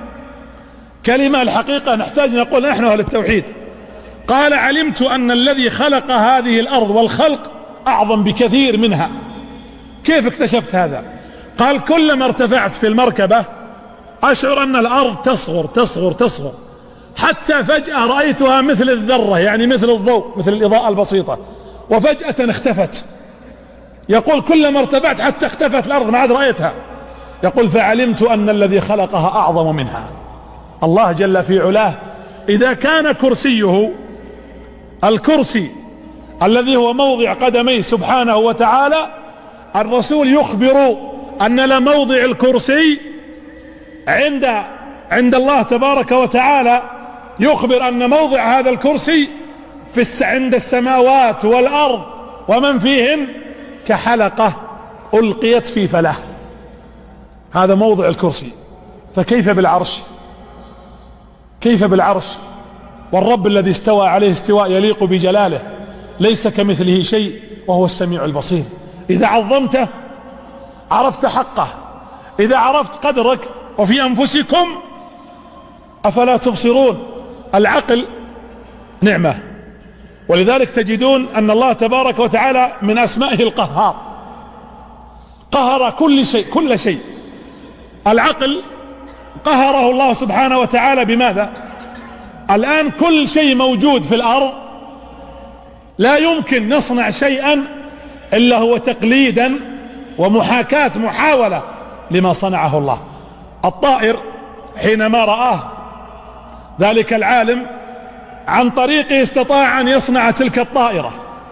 كلمة الحقيقة نحتاج نقول نحن أهل التوحيد. قال علمت أن الذي خلق هذه الأرض والخلق أعظم بكثير منها. كيف اكتشفت هذا؟ قال كلما ارتفعت في المركبة أشعر أن الأرض تصغر تصغر تصغر حتى فجأة رأيتها مثل الذرة، يعني مثل الضوء، مثل الإضاءة البسيطة، وفجأة اختفت. يقول كلما ارتفعت حتى اختفت الأرض ما عاد رأيتها. يقول فعلمت أن الذي خلقها أعظم منها. الله جل في علاه إذا كان كرسيه الكرسي الذي هو موضع قدميه سبحانه وتعالى، الرسول يخبر أن لموضع الكرسي عند عند الله تبارك وتعالى، يخبر أن موضع هذا الكرسي في الس عند السماوات والأرض ومن فيهن كحلقة ألقيت في فلاة. هذا موضع الكرسي، فكيف بالعرش؟ كيف بالعرش والرب الذي استوى عليه استواء يليق بجلاله، ليس كمثله شيء وهو السميع البصير. إذا عظمته عرفت حقه، إذا عرفت قدرك. وفي أنفسكم أفلا تبصرون. العقل نعمة، ولذلك تجدون أن الله تبارك وتعالى من أسمائه القهار، قهر كل شيء كل شيء. العقل قهره الله سبحانه وتعالى بماذا؟ الآن كل شيء موجود في الأرض لا يمكن نصنع شيئا إلا هو تقليدا ومحاكاة محاولة لما صنعه الله. الطائر حينما رآه ذلك العالم عن طريقه استطاع أن يصنع تلك الطائرة.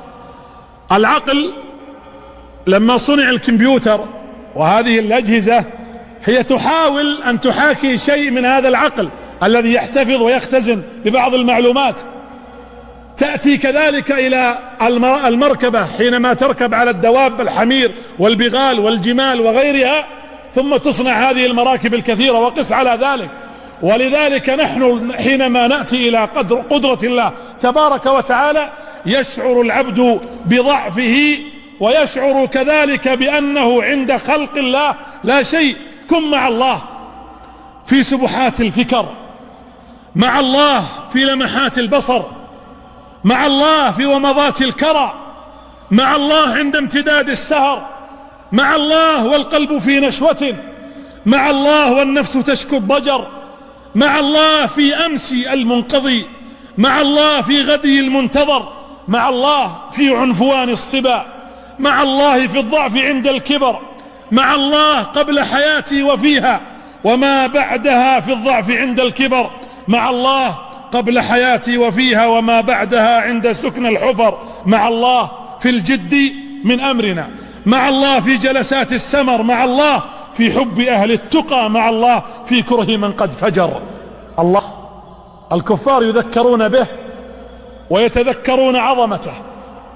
العقل لما صنع الكمبيوتر وهذه الأجهزة هي تحاول أن تحاكي شيء من هذا العقل الذي يحتفظ ويختزن ببعض المعلومات. تأتي كذلك إلى المركبة حينما تركب على الدواب الحمير والبغال والجمال وغيرها، ثم تصنع هذه المراكب الكثيرة وقس على ذلك. ولذلك نحن حينما نأتي إلى قدر قدرة الله تبارك وتعالى يشعر العبد بضعفه، ويشعر كذلك بأنه عند خلق الله لا شيء. كن مع الله في سبحات الفكر، مع الله في لمحات البصر، مع الله في ومضات الكرى، مع الله عند امتداد السهر، مع الله والقلب في نشوة، مع الله والنفس تشكو الضجر، مع الله في أمس المنقضي، مع الله في غدي المنتظر، مع الله في عنفوان الصبا، مع الله في الضعف عند الكبر، مع الله قبل حياتي وفيها وما بعدها في الضعف عند الكبر، مع الله قبل حياتي وفيها وما بعدها عند سكن الحفر، مع الله في الجد من أمرنا، مع الله في جلسات السمر، مع الله في حب أهل التقى، مع الله في كره من قد فجر. الله الكفار يذكرون به ويتذكرون عظمته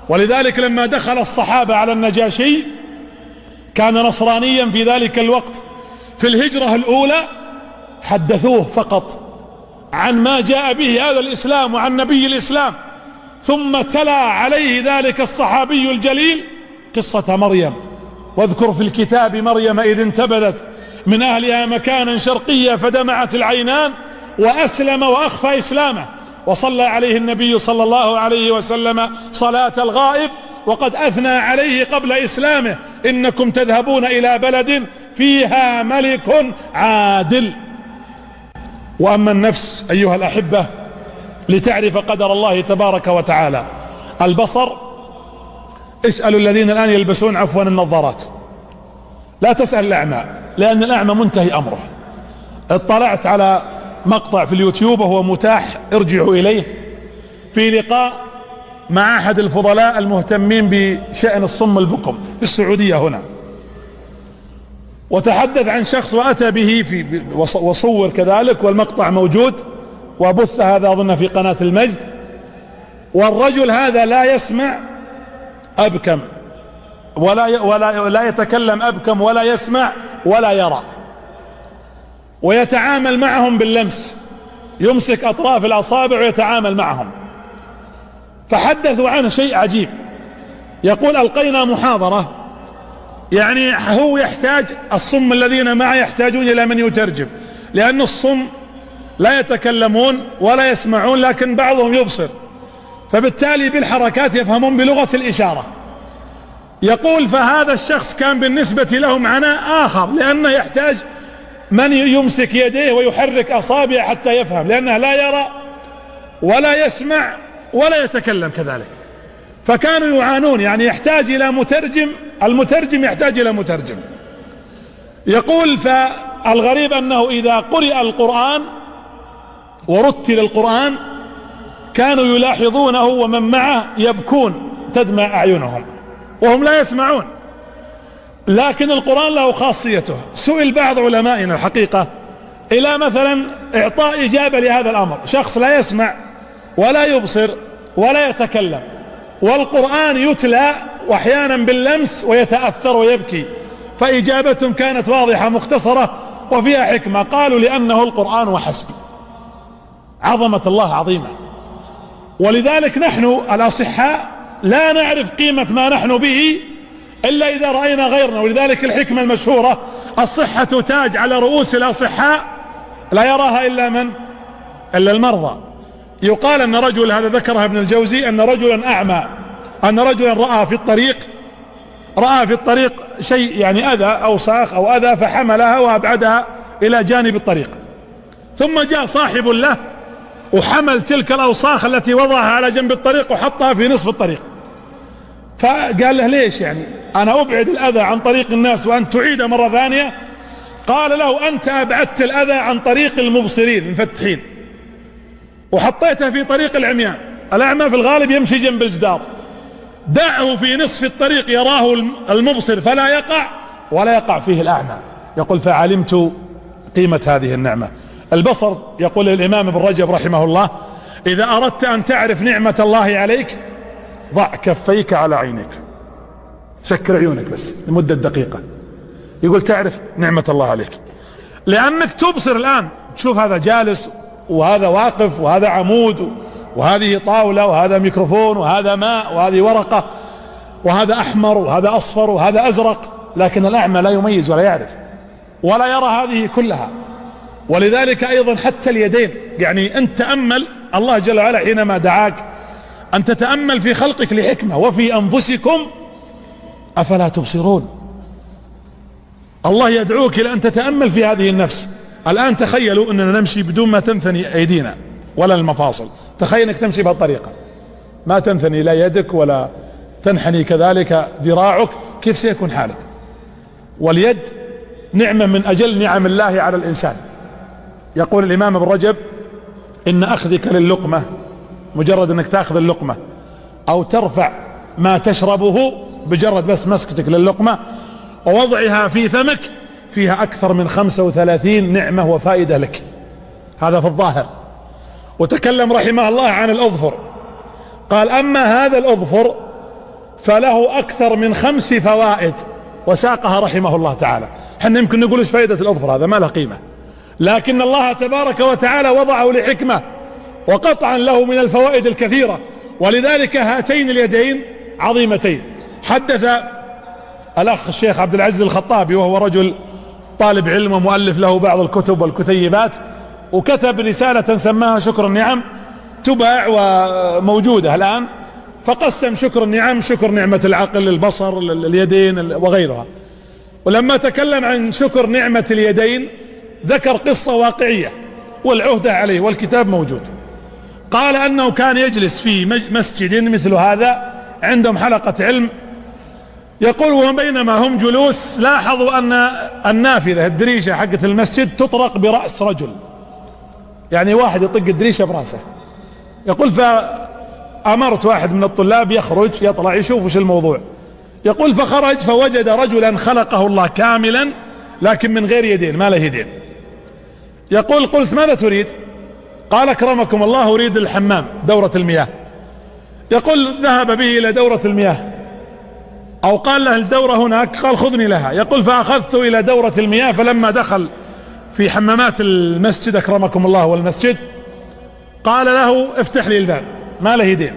ولذلك لما دخل الصحابة على النجاشي كان نصرانيا في ذلك الوقت في الهجرة الأولى، حدثوه فقط عن ما جاء به هذا الإسلام وعن نبي الإسلام، ثم تلا عليه ذلك الصحابي الجليل قصة مريم: واذكر في الكتاب مريم إذ انتبذت من أهلها مكانا شرقيا فدمعت العينان وأسلم وأخفى إسلامه، وصلى عليه النبي صلى الله عليه وسلم صلاة الغائب وقد أثنى عليه قبل إسلامه: إنكم تذهبون إلى بلد فيها ملك عادل. وأما النفس أيها الأحبة لتعرف قدر الله تبارك وتعالى: البصر، اسألوا الذين الآن يلبسون عفوا النظارات، لا تسأل الأعمى، لأن الأعمى منتهي أمره. اطلعت على مقطع في اليوتيوب وهو متاح، ارجعوا إليه، في لقاء مع أحد الفضلاء المهتمين بشأن الصم البكم في السعودية هنا، وتحدث عن شخص وأتى به في وصور كذلك، والمقطع موجود وبث هذا أظن في قناة المجد. والرجل هذا لا يسمع أبكم ولا ولا لا يتكلم أبكم ولا يسمع ولا يرى، ويتعامل معهم باللمس، يمسك أطراف الأصابع ويتعامل معهم. فحدثوا عنه شيء عجيب، يقول: ألقينا محاضرة، يعني هو يحتاج، الصم الذين معه يحتاجون إلى من يترجم، لأن الصم لا يتكلمون ولا يسمعون، لكن بعضهم يبصر، فبالتالي بالحركات يفهمون بلغة الإشارة. يقول: فهذا الشخص كان بالنسبة لهم عناء آخر، لأنه يحتاج من يمسك يديه ويحرك أصابعه حتى يفهم، لأنه لا يرى ولا يسمع ولا يتكلم كذلك. فكانوا يعانون، يعني يحتاج إلى مترجم، المترجم يحتاج إلى مترجم. يقول: فالغريب أنه إذا قرئ القرآن ورتل القرآن كانوا يلاحظونه ومن معه يبكون تدمع أعينهم وهم لا يسمعون، لكن القرآن له خاصيته. سئل بعض علمائنا الحقيقة إلى مثلا إعطاء إجابة لهذا الأمر، شخص لا يسمع ولا يبصر ولا يتكلم، والقرآن يتلى وأحيانا باللمس ويتأثر ويبكي، فإجابتهم كانت واضحة مختصرة وفيها حكمة. قالوا: لأنه القرآن وحسب. عظمة الله عظيمة. ولذلك نحن الأصحاء لا نعرف قيمة ما نحن به إلا إذا رأينا غيرنا. ولذلك الحكمة المشهورة: الصحة تاج على رؤوس الأصحاء لا يراها إلا من؟ إلا المرضى. يقال أن رجل، هذا ذكرها ابن الجوزي، أن رجلا أعمى، أن رجلا رأى في الطريق رأى في الطريق شيء يعني أذى أو صاخ أو أذى، فحملها وأبعدها إلى جانب الطريق، ثم جاء صاحب له وحمل تلك الأوساخ التي وضعها على جنب الطريق وحطها في نصف الطريق. فقال له: ليش يعني أنا أبعد الأذى عن طريق الناس وأن تعيد مرة ثانية؟ قال له: أنت أبعدت الأذى عن طريق المبصرين المفتحين وحطيته في طريق العميان. الأعمى في الغالب يمشي جنب الجدار، دعه في نصف الطريق يراه المبصر فلا يقع ولا يقع فيه الأعمى. يقول: فعلمت قيمة هذه النعمة. البصر، يقول الإمام ابن رجب رحمه الله: إذا أردت أن تعرف نعمة الله عليك ضع كفيك على عينيك، سكر عيونك بس لمدة دقيقة، يقول تعرف نعمة الله عليك، لأنك تبصر الآن، تشوف هذا جالس وهذا واقف وهذا عمود وهذه طاولة وهذا ميكروفون وهذا ماء وهذه ورقة وهذا أحمر وهذا أصفر وهذا أزرق، لكن الأعمى لا يميز ولا يعرف ولا يرى هذه كلها. ولذلك أيضا حتى اليدين، يعني أنت تأمل الله جل وعلا حينما دعاك أن تتأمل في خلقك لحكمة: وفي أنفسكم أفلا تبصرون. الله يدعوك إلى أن تتأمل في هذه النفس. الآن تخيلوا أننا نمشي بدون ما تنثني أيدينا ولا المفاصل، تخيل أنك تمشي بهالطريقة ما تنثني لا يدك ولا تنحني كذلك ذراعك، كيف سيكون حالك؟ واليد نعمة من أجل نعم الله على الإنسان. يقول الإمام ابن رجب: إن أخذك للقمة، مجرد أنك تأخذ اللقمة أو ترفع ما تشربه بجرد بس مسكتك للقمة ووضعها في فمك، فيها أكثر من خمسة وثلاثين نعمة وفائدة لك. هذا في الظاهر. وتكلم رحمه الله عن الأظفر، قال: أما هذا الأظفر فله أكثر من خمس فوائد وساقها رحمه الله تعالى. حنا يمكن نقول ايش فائدة الأظفر، هذا ما له قيمة، لكن الله تبارك وتعالى وضعه لحكمة وقطعا له من الفوائد الكثيرة، ولذلك هاتين اليدين عظيمتين. حدث الأخ الشيخ عبد العزيز الخطابي وهو رجل طالب علم ومؤلف له بعض الكتب والكتيبات، وكتب رسالة سماها شكر النعم، تباع وموجودة الآن، فقسم شكر النعم: شكر نعمة العقل، البصر، اليدين وغيرها. ولما تكلم عن شكر نعمة اليدين ذكر قصة واقعية والعهدة عليه والكتاب موجود. قال أنه كان يجلس في مسجد مثل هذا عندهم حلقة علم، يقول وهم بينما هم جلوس لاحظوا أن النافذة الدريشة حقة المسجد تطرق برأس رجل، يعني واحد يطق الدريشة برأسه. يقول فأمرت واحد من الطلاب يخرج يطلع يشوف وش الموضوع. يقول فخرج فوجد رجلا خلقه الله كاملا لكن من غير يدين، ما له يدين. يقول قلت ماذا تريد؟ قال أكرمكم الله أريد الحمام، دورة المياه. يقول ذهب به إلى دورة المياه، أو قال له الدورة هناك، قال خذني لها. يقول فأخذته إلى دورة المياه، فلما دخل في حمامات المسجد أكرمكم الله والمسجد قال له افتح لي الباب، ما له يدين.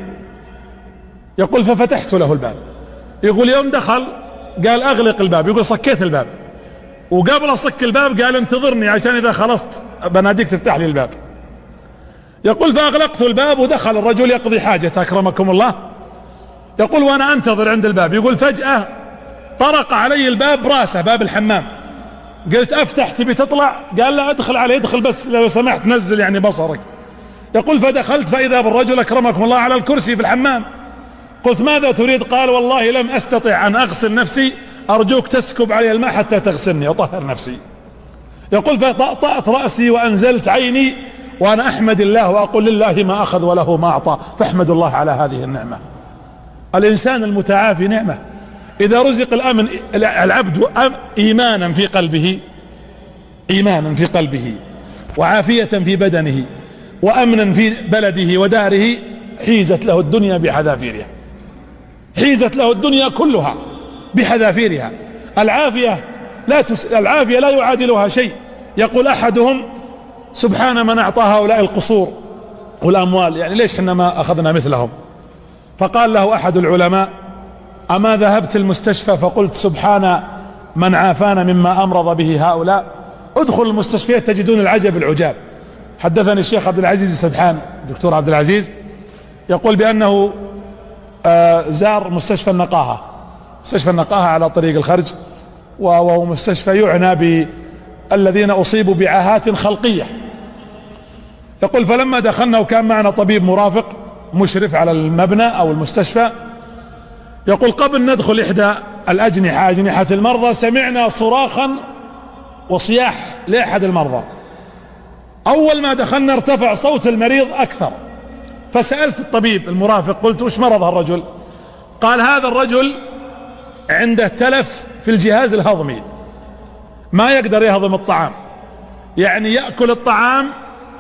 يقول ففتحت له الباب. يقول يوم دخل قال أغلق الباب، يقول صكيت الباب، وقبل أصك الباب قال انتظرني عشان إذا خلصت بناديك تفتح لي الباب. يقول فأغلقت الباب ودخل الرجل يقضي حاجته أكرمكم الله. يقول وأنا أنتظر عند الباب، يقول فجأة طرق علي الباب براسه، باب الحمام. قلت أفتح تبي تطلع؟ قال لا أدخل علي، ادخل بس لو سمحت نزل يعني بصرك. يقول فدخلت فإذا بالرجل أكرمكم الله على الكرسي في الحمام. قلت ماذا تريد؟ قال والله لم أستطع أن أغسل نفسي، أرجوك تسكب علي الماء حتى تغسلني وطهر نفسي. يقول فطأطأت رأسي وأنزلت عيني وأنا أحمد الله وأقول لله ما أخذ وله ما أعطى، فاحمد الله على هذه النعمة. الإنسان المتعافي نعمة. إذا رزق الأمن العبد إيمانا في قلبه، إيمانا في قلبه وعافية في بدنه وأمنا في بلده وداره، حيزت له الدنيا بحذافيرها، حيزت له الدنيا كلها بحذافيرها. العافية لا تس... العافية لا يعادلها شيء. يقول أحدهم سبحان من أعطى هؤلاء القصور والأموال، يعني ليش حنا ما أخذنا مثلهم؟ فقال له أحد العلماء أما ذهبت المستشفى فقلت سبحان من عافانا مما أمرض به هؤلاء؟ ادخل المستشفيات تجدون العجب العجاب. حدثني الشيخ عبد العزيز السدحان، دكتور عبد العزيز، يقول بأنه زار مستشفى النقاهة، مستشفى النقاهة على طريق الخرج، وهو مستشفى يعنى بالذين أصيبوا بعاهات خلقية. يقول فلما دخلنا وكان معنا طبيب مرافق مشرف على المبنى أو المستشفى، يقول قبل ندخل إحدى الأجنحة أجنحة المرضى سمعنا صراخا وصياح لأحد المرضى. أول ما دخلنا ارتفع صوت المريض أكثر، فسألت الطبيب المرافق قلت وش مرض هالرجل؟ قال هذا الرجل عنده تلف في الجهاز الهضمي، ما يقدر يهضم الطعام، يعني يأكل الطعام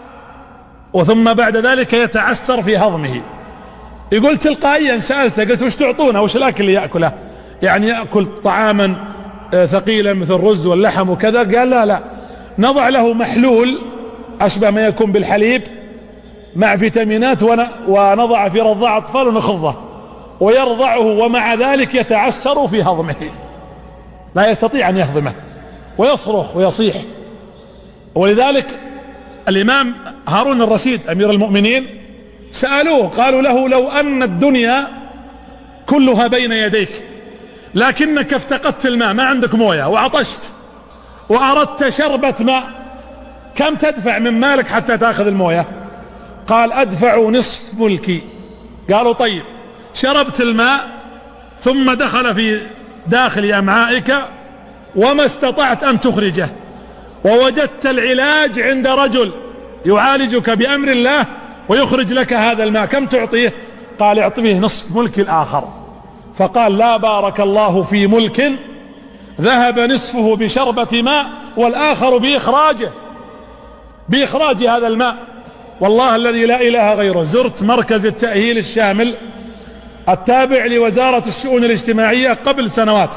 وثم بعد ذلك يتعسر في هضمه. يقول تلقائيا سألته قلت وش تعطونه، وش الأكل اللي يأكله؟ يعني يأكل طعاما ثقيلا مثل الرز واللحم وكذا؟ قال لا لا، نضع له محلول أشبه ما يكون بالحليب مع فيتامينات ونضع في رضاع أطفال ونخضه ويرضعه، ومع ذلك يتعسر في هضمه، لا يستطيع أن يهضمه ويصرخ ويصيح. ولذلك الإمام هارون الرشيد أمير المؤمنين سألوه قالوا له لو أن الدنيا كلها بين يديك لكنك افتقدت الماء، ما عندك موية وعطشت وأردت شربة ماء، كم تدفع من مالك حتى تأخذ الموية؟ قال أدفع نصف ملكي. قالوا طيب، شربت الماء ثم دخل في داخل أمعائك وما استطعت أن تخرجه، ووجدت العلاج عند رجل يعالجك بأمر الله ويخرج لك هذا الماء، كم تعطيه؟ قال اعطيه نصف ملك الآخر. فقال لا بارك الله في ملك ذهب نصفه بشربة ماء والآخر بإخراجه بإخراج هذا الماء. والله الذي لا إله غيره، زرت مركز التأهيل الشامل التابع لوزارة الشؤون الاجتماعية قبل سنوات،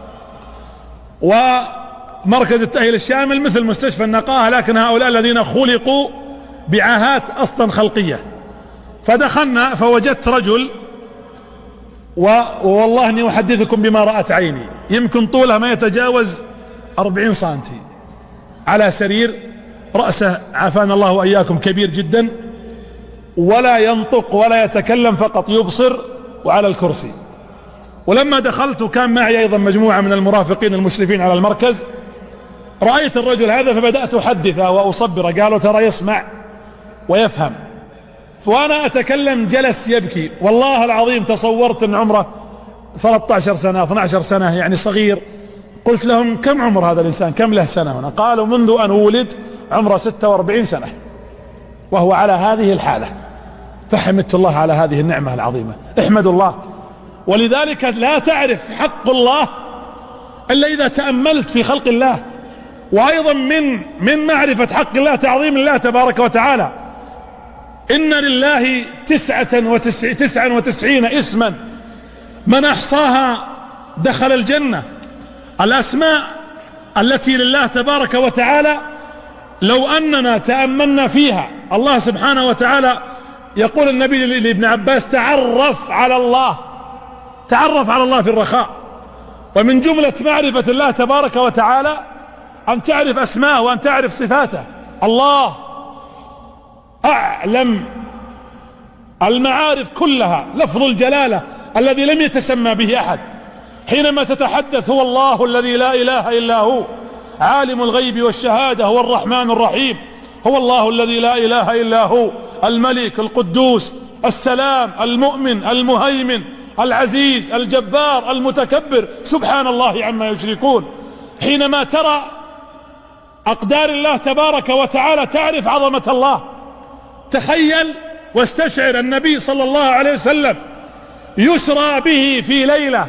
ومركز التأهيل الشامل مثل مستشفى النقاهة، لكن هؤلاء الذين خلقوا بعاهات أصلا خلقية. فدخلنا فوجدت رجل، والله اني احدثكم بما رأت عيني، يمكن طوله ما يتجاوز أربعين سنتي، على سرير، رأسه عافانا الله وإياكم كبير جدا، ولا ينطق ولا يتكلم، فقط يبصر، وعلى الكرسي. ولما دخلت كان معي أيضا مجموعة من المرافقين المشرفين على المركز، رأيت الرجل هذا فبدأت أحدثه وأصبره، قالوا ترى يسمع ويفهم. وأنا أتكلم جلس يبكي، والله العظيم تصورت أن عمره ثلاثة عشر سنة اثنتا عشرة سنة، يعني صغير. قلت لهم كم عمر هذا الإنسان، كم له سنة هنا؟ قالوا منذ أن ولد عمره ستة وأربعين سنة وهو على هذه الحالة. فحمدت الله على هذه النعمة العظيمة، احمدوا الله. ولذلك لا تعرف حق الله إلا إذا تأملت في خلق الله. وأيضا من من معرفة حق الله تعظيم الله تبارك وتعالى. إن لله تسعة وتسع تسعا وتسعين اسما من أحصاها دخل الجنة. الأسماء التي لله تبارك وتعالى لو أننا تأملنا فيها، الله سبحانه وتعالى يقول النبي لابن عباس تعرف على الله، تعرف على الله في الرخاء. ومن جملة معرفة الله تبارك وتعالى أن تعرف أسماءه وأن تعرف صفاته. الله أعلم المعارف كلها، لفظ الجلالة الذي لم يتسمى به أحد. حينما تتحدث هو الله الذي لا إله إلا هو عالم الغيب والشهادة، هو الرحمن الرحيم، هو الله الذي لا إله إلا هو الملك القدوس السلام المؤمن المهيمن العزيز الجبار المتكبر، سبحان الله عما يشركون. حينما ترى أقدار الله تبارك وتعالى تعرف عظمة الله. تخيل واستشعر النبي صلى الله عليه وسلم يسرى به في ليلة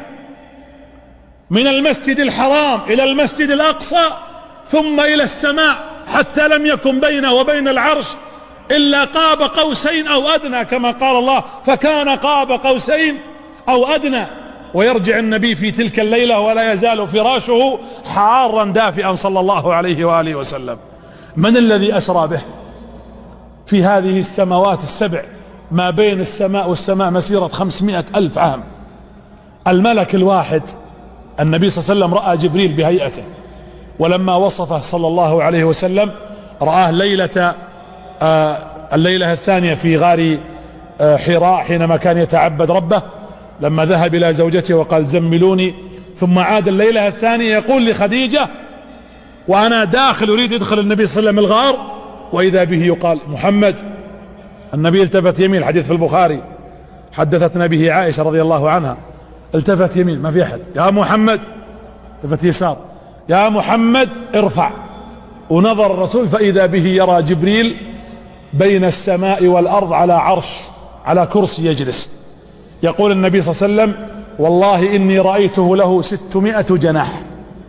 من المسجد الحرام إلى المسجد الأقصى ثم إلى السماء، حتى لم يكن بينه وبين العرش إلا قاب قوسين أو أدنى، كما قال الله فكان قاب قوسين أو أدنى. ويرجع النبي في تلك الليلة ولا يزال فراشه حارا دافئا صلى الله عليه وآله وسلم. من الذي أسرى به في هذه السماوات السبع؟ ما بين السماء والسماء مسيرة خمسمائة ألف عام. الملك الواحد النبي صلى الله عليه وسلم رأى جبريل بهيئته، ولما وصفه صلى الله عليه وسلم رآه ليلة آه الليلة الثانية في غار آه حراء حينما كان يتعبد ربه، لما ذهب إلى زوجته وقال زملوني، ثم عاد الليلة الثانية يقول لخديجة وأنا داخل أريد يدخل النبي صلى الله عليه وسلم الغار، وإذا به يقال محمد. النبي التفت يمين، الحديث في البخاري، حدثتنا به عائشة رضي الله عنها، التفت يمين ما في أحد، يا محمد، التفت يسار، يا محمد ارفع. ونظر الرسول فإذا به يرى جبريل بين السماء والأرض على عرش، على كرسي يجلس. يقول النبي صلى الله عليه وسلم والله إني رأيته له ستمائة جناح،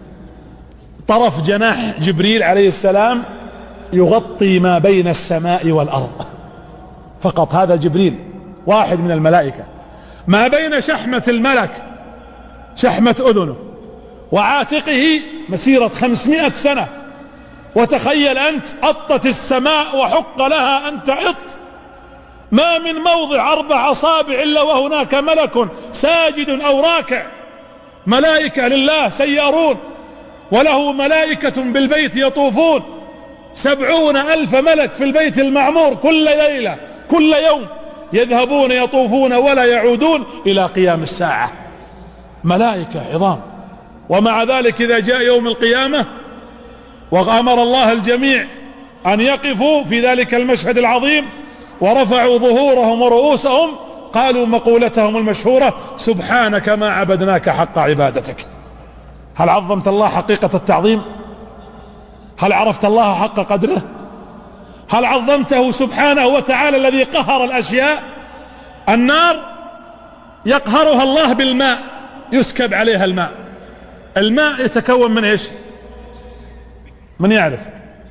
طرف جناح جبريل عليه السلام يغطي ما بين السماء والأرض فقط. هذا جبريل واحد من الملائكة. ما بين شحمة الملك، شحمة أذنه، وعاتقه مسيرة خمسمائة سنة. وتخيل أنت أطت السماء وحق لها أن تعط، ما من موضع أربع أصابع إلا وهناك ملك ساجد أو راكع. ملائكة لله سيارون، وله ملائكة بالبيت يطوفون، سبعون ألف ملك في البيت المعمور كل ليلة كل يوم يذهبون يطوفون ولا يعودون إلى قيام الساعة. ملائكة عظام. ومع ذلك إذا جاء يوم القيامة وأمر الله الجميع أن يقفوا في ذلك المشهد العظيم ورفعوا ظهورهم ورؤوسهم، قالوا مقولتهم المشهورة سبحانك ما عبدناك حق عبادتك. هل عظمت الله حقيقة التعظيم؟ هل عرفت الله حق قدره؟ هل عظمته سبحانه وتعالى الذي قهر الأشياء؟ النار يقهرها الله بالماء، يسكب عليها الماء. الماء يتكون من ايش؟ من يعرف؟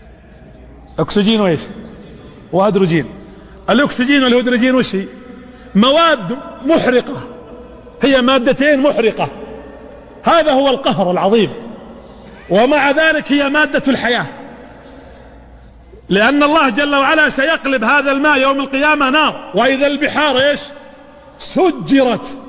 اكسجين وايش؟ وهيدروجين. الاكسجين والهيدروجين وش هي؟ مواد محرقة هي مادتين محرقة، هذا هو القهر العظيم. ومع ذلك هي مادة الحياة، لأن الله جل وعلا سيقلب هذا الماء يوم القيامة نار، وإذا البحار إيش سجرت،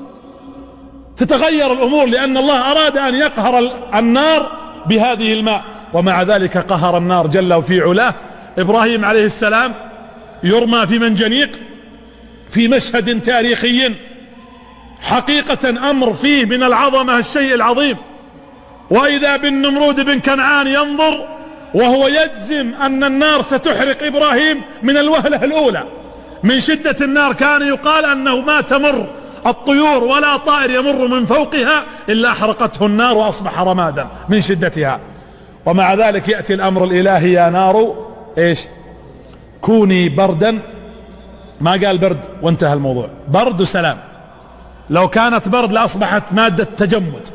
تتغير الأمور، لأن الله أراد أن يقهر النار بهذه الماء. ومع ذلك قهر النار جل في علاه. إبراهيم عليه السلام يرمى في منجنيق في مشهد تاريخي حقيقة أمر فيه من العظمة الشيء العظيم، وإذا بالنمرود بن كنعان ينظر وهو يجزم أن النار ستحرق إبراهيم من الوهلة الأولى. من شدة النار كان يقال أنه ما تمر الطيور ولا طائر يمر من فوقها إلا أحرقته النار وأصبح رمادا من شدتها. ومع ذلك يأتي الأمر الإلهي: يا نار إيش كوني بردا. ما قال برد وانتهى الموضوع، برد وسلام. لو كانت برد لأصبحت مادة تجمد،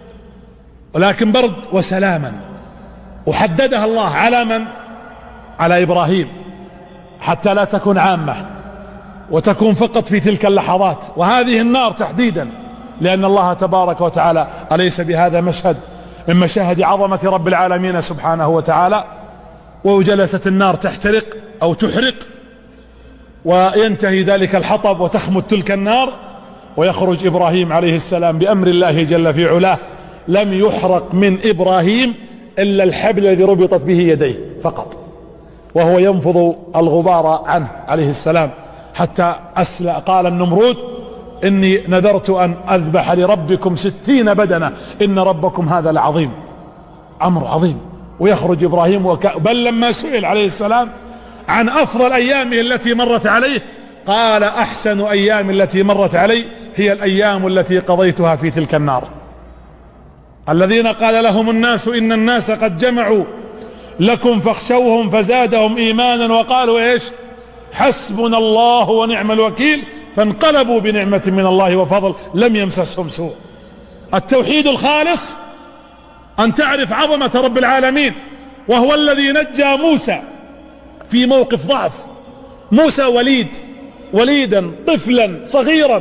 ولكن برد وسلاما. وحددها الله على من؟ على إبراهيم، حتى لا تكون عامة وتكون فقط في تلك اللحظات. وهذه النار تحديدا، لأن الله تبارك وتعالى أليس بهذا مشهد من مشاهد عظمة رب العالمين سبحانه وتعالى؟ وجلست النار تحترق أو تحرق، وينتهي ذلك الحطب وتخمد تلك النار، ويخرج إبراهيم عليه السلام بأمر الله جل في علاه. لم يحرق من إبراهيم إلا الحبل الذي ربطت به يديه فقط، وهو ينفض الغبار عنه عليه السلام، حتى أسلأ. قال النمرود: إني نذرت أن أذبح لربكم ستين بدنة، إن ربكم هذا لعظيم. أمر عظيم. ويخرج إبراهيم وك... بل لما سئل عليه السلام عن أفضل أيامه التي مرت عليه قال: أحسن أيام التي مرت علي هي الأيام التي قضيتها في تلك النار. الذين قال لهم الناس إن الناس قد جمعوا لكم فاخشوهم فزادهم إيمانا وقالوا إيش حسبنا الله ونعم الوكيل، فانقلبوا بنعمة من الله وفضل لم يمسسهم سوء. التوحيد الخالص أن تعرف عظمة رب العالمين، وهو الذي نجى موسى في موقف ضعف. موسى وليد وليدا طفلا صغيرا.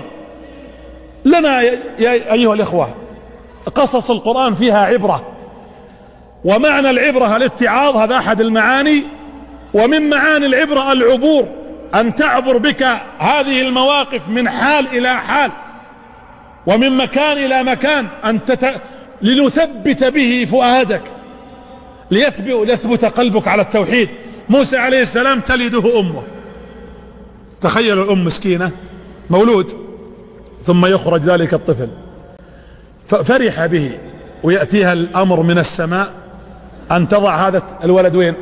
لنا يا أيها الإخوة قصص القرآن فيها عبرة، ومعنى العبرة الاتعاظ، هذا أحد المعاني. ومن معاني العبرة العبور، أن تعبر بك هذه المواقف من حال إلى حال ومن مكان إلى مكان، أن تت... لنثبت به فؤادك، ليثبت, ليثبت قلبك على التوحيد. موسى عليه السلام تلده أمه. تخيلوا الأم مسكينة، مولود، ثم يخرج ذلك الطفل، فرح به، ويأتيها الأمر من السماء أن تضع هذا الولد وين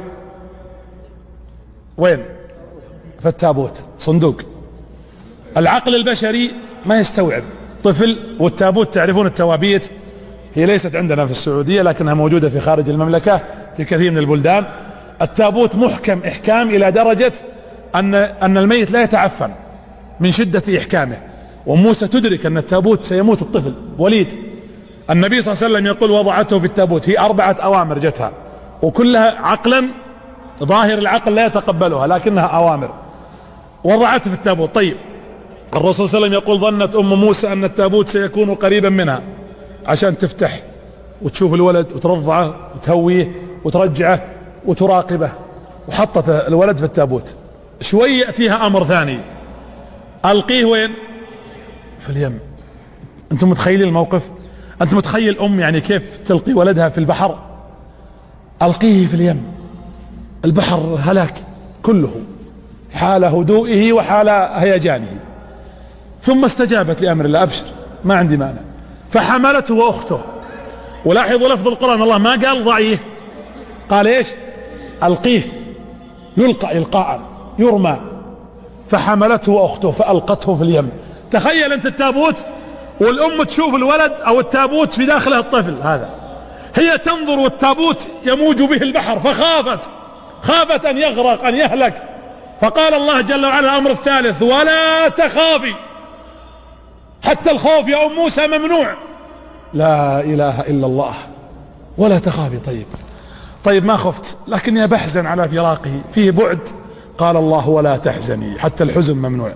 وين في التابوت، صندوق. العقل البشري ما يستوعب طفل. والتابوت تعرفون التوابيت هي ليست عندنا في السعودية، لكنها موجودة في خارج المملكة في كثير من البلدان. التابوت محكم إحكام إلى درجة أن أن الميت لا يتعفن من شدة إحكامه. وموسى تدرك أن التابوت سيموت الطفل وليد. النبي صلى الله عليه وسلم يقول وضعته في التابوت، هي أربعة أوامر جتها، وكلها عقلا ظاهر العقل لا يتقبلها، لكنها أوامر. وضعته في التابوت. طيب، الرسول صلى الله عليه وسلم يقول ظنت أم موسى أن التابوت سيكون قريبا منها عشان تفتح وتشوف الولد وترضعه وتهويه وترجعه وتراقبه، وحطت الولد في التابوت. شوي يأتيها أمر ثاني، ألقيه وين؟ في اليم. أنتم متخيلين الموقف؟ أنت متخيل أم يعني كيف تلقي ولدها في البحر؟ ألقيه في اليم. البحر هلاك كله، حال هدوئه وحال هيجانه. ثم استجابت لأمر الله، أبشر ما عندي مانع، فحملته وأخته. ولاحظوا لفظ القرآن، الله ما قال ضعيه، قال إيش؟ ألقيه، يلقى إلقاء، يرمى. فحملته وأخته فألقته في اليم. تخيل أنت التابوت والأم تشوف الولد أو التابوت في داخله الطفل هذا، هي تنظر والتابوت يموج به البحر، فخافت خافت أن يغرق أن يهلك. فقال الله جل وعلا الأمر الثالث: ولا تخافي. حتى الخوف يا أم موسى ممنوع. لا إله إلا الله. ولا تخافي. طيب طيب ما خفت، لكني بحزن على فراقه، فيه بعد. قال الله: ولا تحزني. حتى الحزن ممنوع.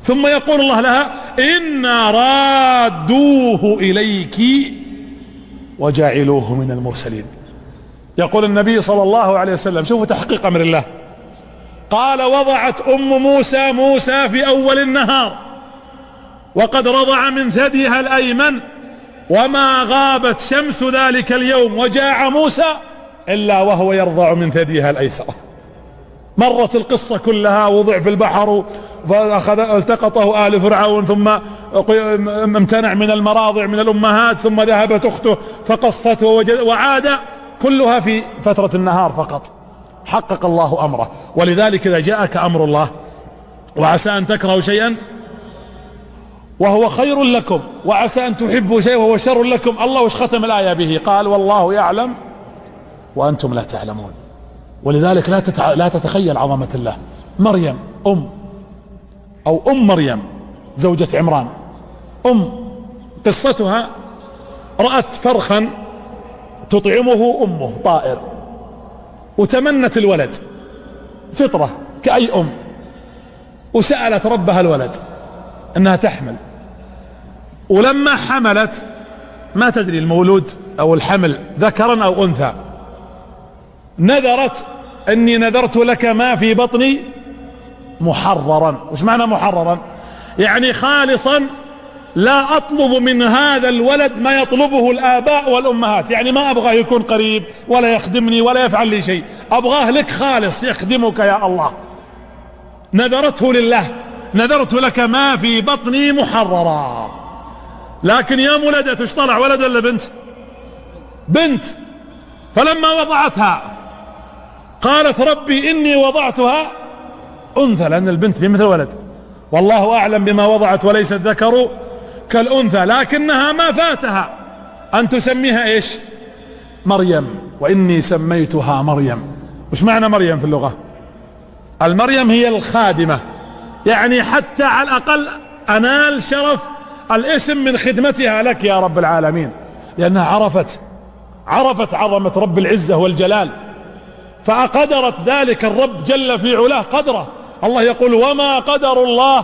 ثم يقول الله لها إنا رادوه إليك وجعلوه من المرسلين. يقول النبي صلى الله عليه وسلم، شوفوا تحقيق أمر الله، قال وضعت أم موسى موسى في أول النهار وقد رضع من ثديها الأيمن، وما غابت شمس ذلك اليوم وجاع موسى إلا وهو يرضع من ثديها الأيسر. مرت القصة كلها، وضع في البحر فأخذ التقطه آل فرعون، ثم امتنع من المراضع من الأمهات، ثم ذهبت أخته فقصته وعاد، كلها في فترة النهار فقط. حقق الله أمره. ولذلك إذا جاءك أمر الله وعسى أن تكرهوا شيئا وهو خير لكم وعسى أن تحبوا شيئا وهو شر لكم، الله وش ختم الآية به؟ قال والله يعلم وأنتم لا تعلمون. ولذلك لا تتع... لا تتخيل عظمة الله. مريم أم أو أم مريم زوجة عمران، أم قصتها رأت فرخا تطعمه أمه طائر، وتمنت الولد فطرة كأي أم، وسألت ربها الولد أنها تحمل، ولما حملت ما تدري المولود أو الحمل ذكرا أو أنثى، نذرت أني نذرت لك ما في بطني محررا. وش معنى محررا؟ يعني خالصا، لا أطلب من هذا الولد ما يطلبه الآباء والأمهات، يعني ما أبغاه يكون قريب ولا يخدمني ولا يفعل لي شيء، أبغاه لك خالص يخدمك يا الله. نذرته لله، نذرت لك ما في بطني محررا. لكن يا مولدة ايش طلع، ولد ولا بنت؟ بنت. فلما وضعتها قالت ربي إني وضعتها أنثى، لأن البنت بمثل ولد، والله أعلم بما وضعت وليس الذكر كالأنثى، لكنها ما فاتها أن تسميها إيش؟ مريم. وإني سميتها مريم. وش معنى مريم في اللغة؟ المريم هي الخادمة، يعني حتى على الأقل أنال شرف الاسم من خدمتها لك يا رب العالمين، لأنها عرفت عرفت عظمة رب العزة والجلال، فأقدرت ذلك الرب جل في علاه قدره. الله يقول وما قدر الله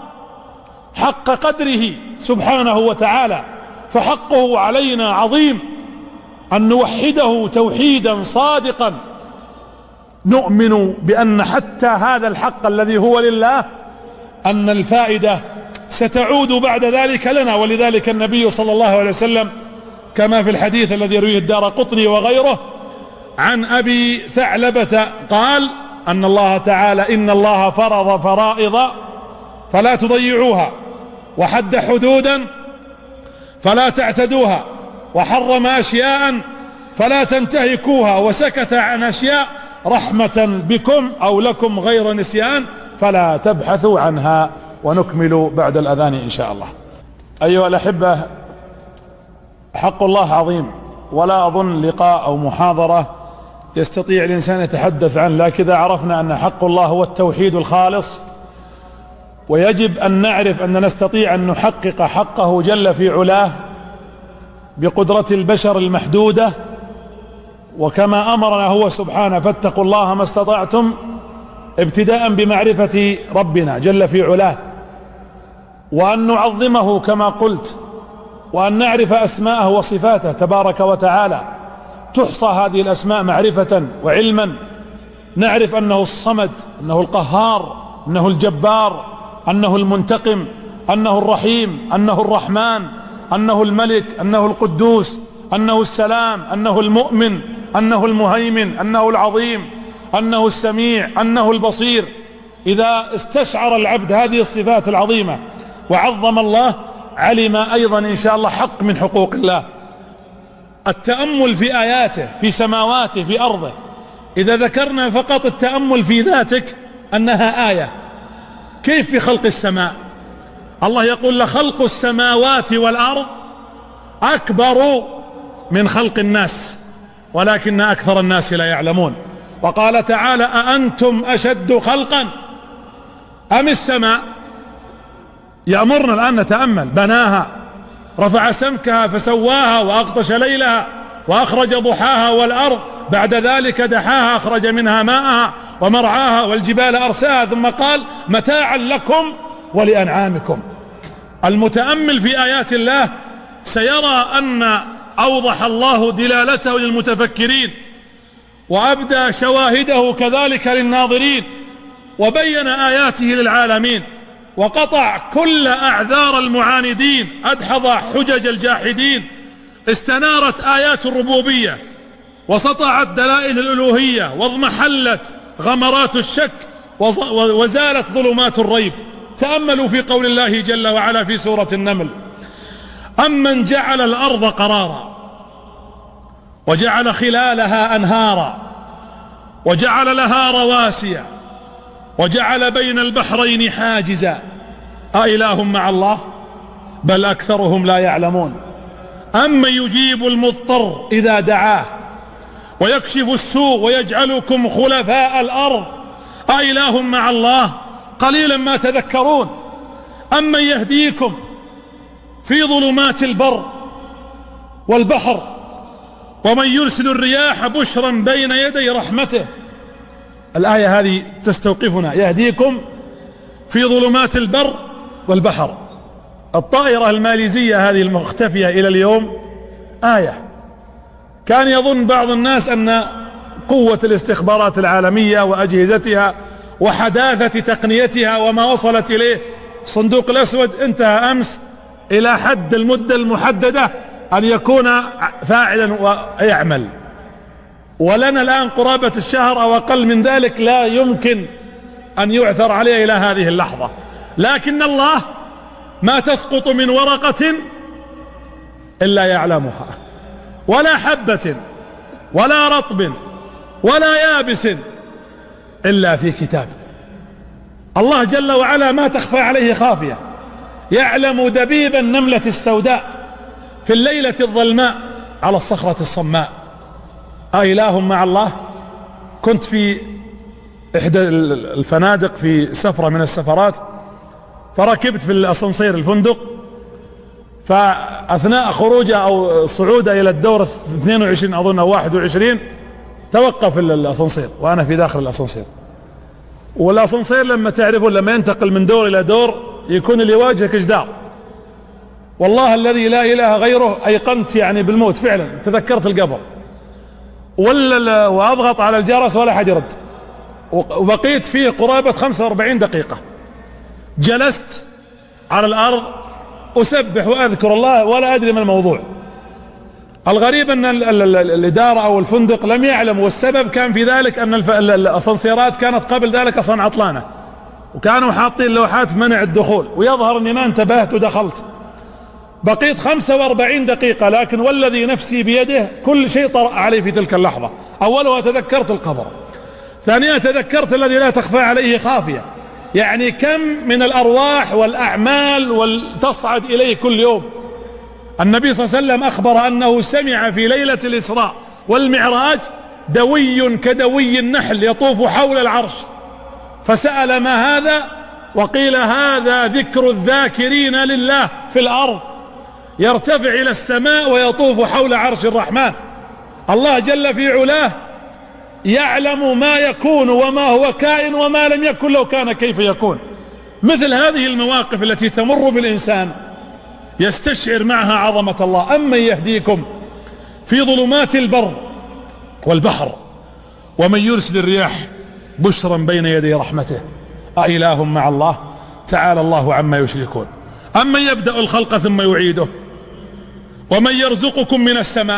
حق قدره سبحانه وتعالى، فحقه علينا عظيم أن نوحده توحيدا صادقا، نؤمن بأن حتى هذا الحق الذي هو لله أن الفائدة ستعود بعد ذلك لنا. ولذلك النبي صلى الله عليه وسلم كما في الحديث الذي يرويه الدارقطني وغيره عن أبي ثعلبة قال أن الله تعالى إن الله فرض فرائض فلا تضيعوها، وحد حدودا فلا تعتدوها، وحرم أشياء فلا تنتهكوها، وسكت عن أشياء رحمة بكم أو لكم غير نسيان فلا تبحثوا عنها. ونكمل بعد الأذان إن شاء الله. أيها الأحبة، حق الله عظيم، ولا أظن لقاء أو محاضرة يستطيع الإنسان يتحدث عنه، لكن إذا عرفنا أن حق الله هو التوحيد الخالص، ويجب أن نعرف أن نستطيع أن نحقق حقه جل في علاه بقدرة البشر المحدودة، وكما أمرنا هو سبحانه فاتقوا الله ما استطعتم، ابتداء بمعرفة ربنا جل في علاه، وأن نعظمه كما قلت، وأن نعرف أسماءه وصفاته تبارك وتعالى. تحصى هذه الأسماء معرفة وعلما، نعرف أنه الصمد، أنه القهار، أنه الجبار، أنه المنتقم، أنه الرحيم، أنه الرحمن، أنه الملك، أنه القدوس، أنه السلام، أنه المؤمن، أنه المهيمن، أنه العظيم، أنه السميع، أنه البصير. إذا استشعر العبد هذه الصفات العظيمة وعظم الله، علم أيضا إن شاء الله حق من حقوق الله. التأمل في آياته، في سماواته، في أرضه. إذا ذكرنا فقط التأمل في ذاتك أنها آية، كيف في خلق السماء؟ الله يقول لخلق السماوات والأرض أكبر من خلق الناس ولكن أكثر الناس لا يعلمون. وقال تعالى أأنتم أشد خلقا أم السماء؟ يأمرنا الآن نتأمل. بناها، رفع سمكها فسواها، وأغطش ليلها، وأخرج ضحاها، والأرض بعد ذلك دحاها أخرج منها ماءها ومرعاها، والجبال أرساها، ثم قال متاعا لكم ولأنعامكم. المتأمل في آيات الله سيرى أن أوضح الله دلالته للمتفكرين، وأبدى شواهده كذلك للناظرين، وبين آياته للعالمين، وقطع كل أعذار المعاندين، أدحض حجج الجاحدين، استنارت آيات الربوبية، وسطعت دلائل الألوهية، واضمحلت غمرات الشك، وزالت ظلمات الريب. تأملوا في قول الله جل وعلا في سورة النمل: أمن جعل الأرض قرارا وجعل خلالها أنهارا وجعل لها رواسي وجعل بين البحرين حاجزا أإله مع الله بل أكثرهم لا يعلمون. أمن يجيب المضطر إذا دعاه ويكشف السوء ويجعلكم خلفاء الأرض أإله مع الله قليلا ما تذكرون. أمن يهديكم في ظلمات البر والبحر ومن يرسل الرياح بشرا بين يدي رحمته. الآية هذه تستوقفنا: يهديكم في ظلمات البر والبحر. الطائرة الماليزية هذه المختفية إلى اليوم آية. كان يظن بعض الناس أن قوة الاستخبارات العالمية وأجهزتها وحداثة تقنيتها وما وصلت إليه الصندوق الأسود انتهى أمس إلى حد المدة المحددة أن يكون فاعلا ويعمل، ولنا الآن قرابة الشهر أو أقل من ذلك لا يمكن أن يعثر عليه إلى هذه اللحظة. لكن الله ما تسقط من ورقة إلا يعلمها، ولا حبة ولا رطب ولا يابس إلا في كتاب. الله جل وعلا ما تخفى عليه خافية، يعلم دبيب النملة السوداء في الليلة الظلماء على الصخرة الصماء. أإله مع الله. كنت في إحدى الفنادق في سفرة من السفرات، فركبت في الأسانسير الفندق، فأثناء خروجه أو صعوده إلى الدور اثنين وعشرين أظن أو واحد وعشرين توقف الأسانسير وأنا في داخل الأسانسير. والأسانسير لما تعرفون لما ينتقل من دور إلى دور يكون اللي يواجهك جدار. والله الذي لا إله غيره أيقنت يعني بالموت فعلا، تذكرت القبر، ولا وأضغط على الجرس ولا حد يرد. وبقيت فيه قرابة خمسة وأربعين دقيقة، جلست على الأرض أسبح وأذكر الله ولا أدري ما الموضوع. الغريب أن الإدارة أو الفندق لم يعلم، والسبب كان في ذلك أن الأسانسيرات كانت قبل ذلك أصلا عطلانة، وكانوا حاطين لوحات منع الدخول، ويظهر أني ما انتبهت ودخلت. بقيت خمسة وأربعين دقيقة، لكن والذي نفسي بيده كل شيء طرأ علي في تلك اللحظة. أولها تذكرت القبر، ثانيا تذكرت الذي لا تخفى عليه خافية، يعني كم من الأرواح والأعمال والتصعد إليه كل يوم. النبي صلى الله عليه وسلم أخبر أنه سمع في ليلة الإسراء والمعراج دوي كدوي النحل يطوف حول العرش، فسأل ما هذا؟ وقيل هذا ذكر الذاكرين لله في الأرض، يرتفع إلى السماء ويطوف حول عرش الرحمن. الله جل في علاه يعلم ما يكون وما هو كائن وما لم يكن لو كان كيف يكون. مثل هذه المواقف التي تمر بالإنسان يستشعر معها عظمة الله. أمن يهديكم في ظلمات البر والبحر ومن يرسل الرياح بشرا بين يدي رحمته أإله مع الله تعالى الله عما يشركون. أمن يبدأ الخلق ثم يعيده ومن يرزقكم من السماء.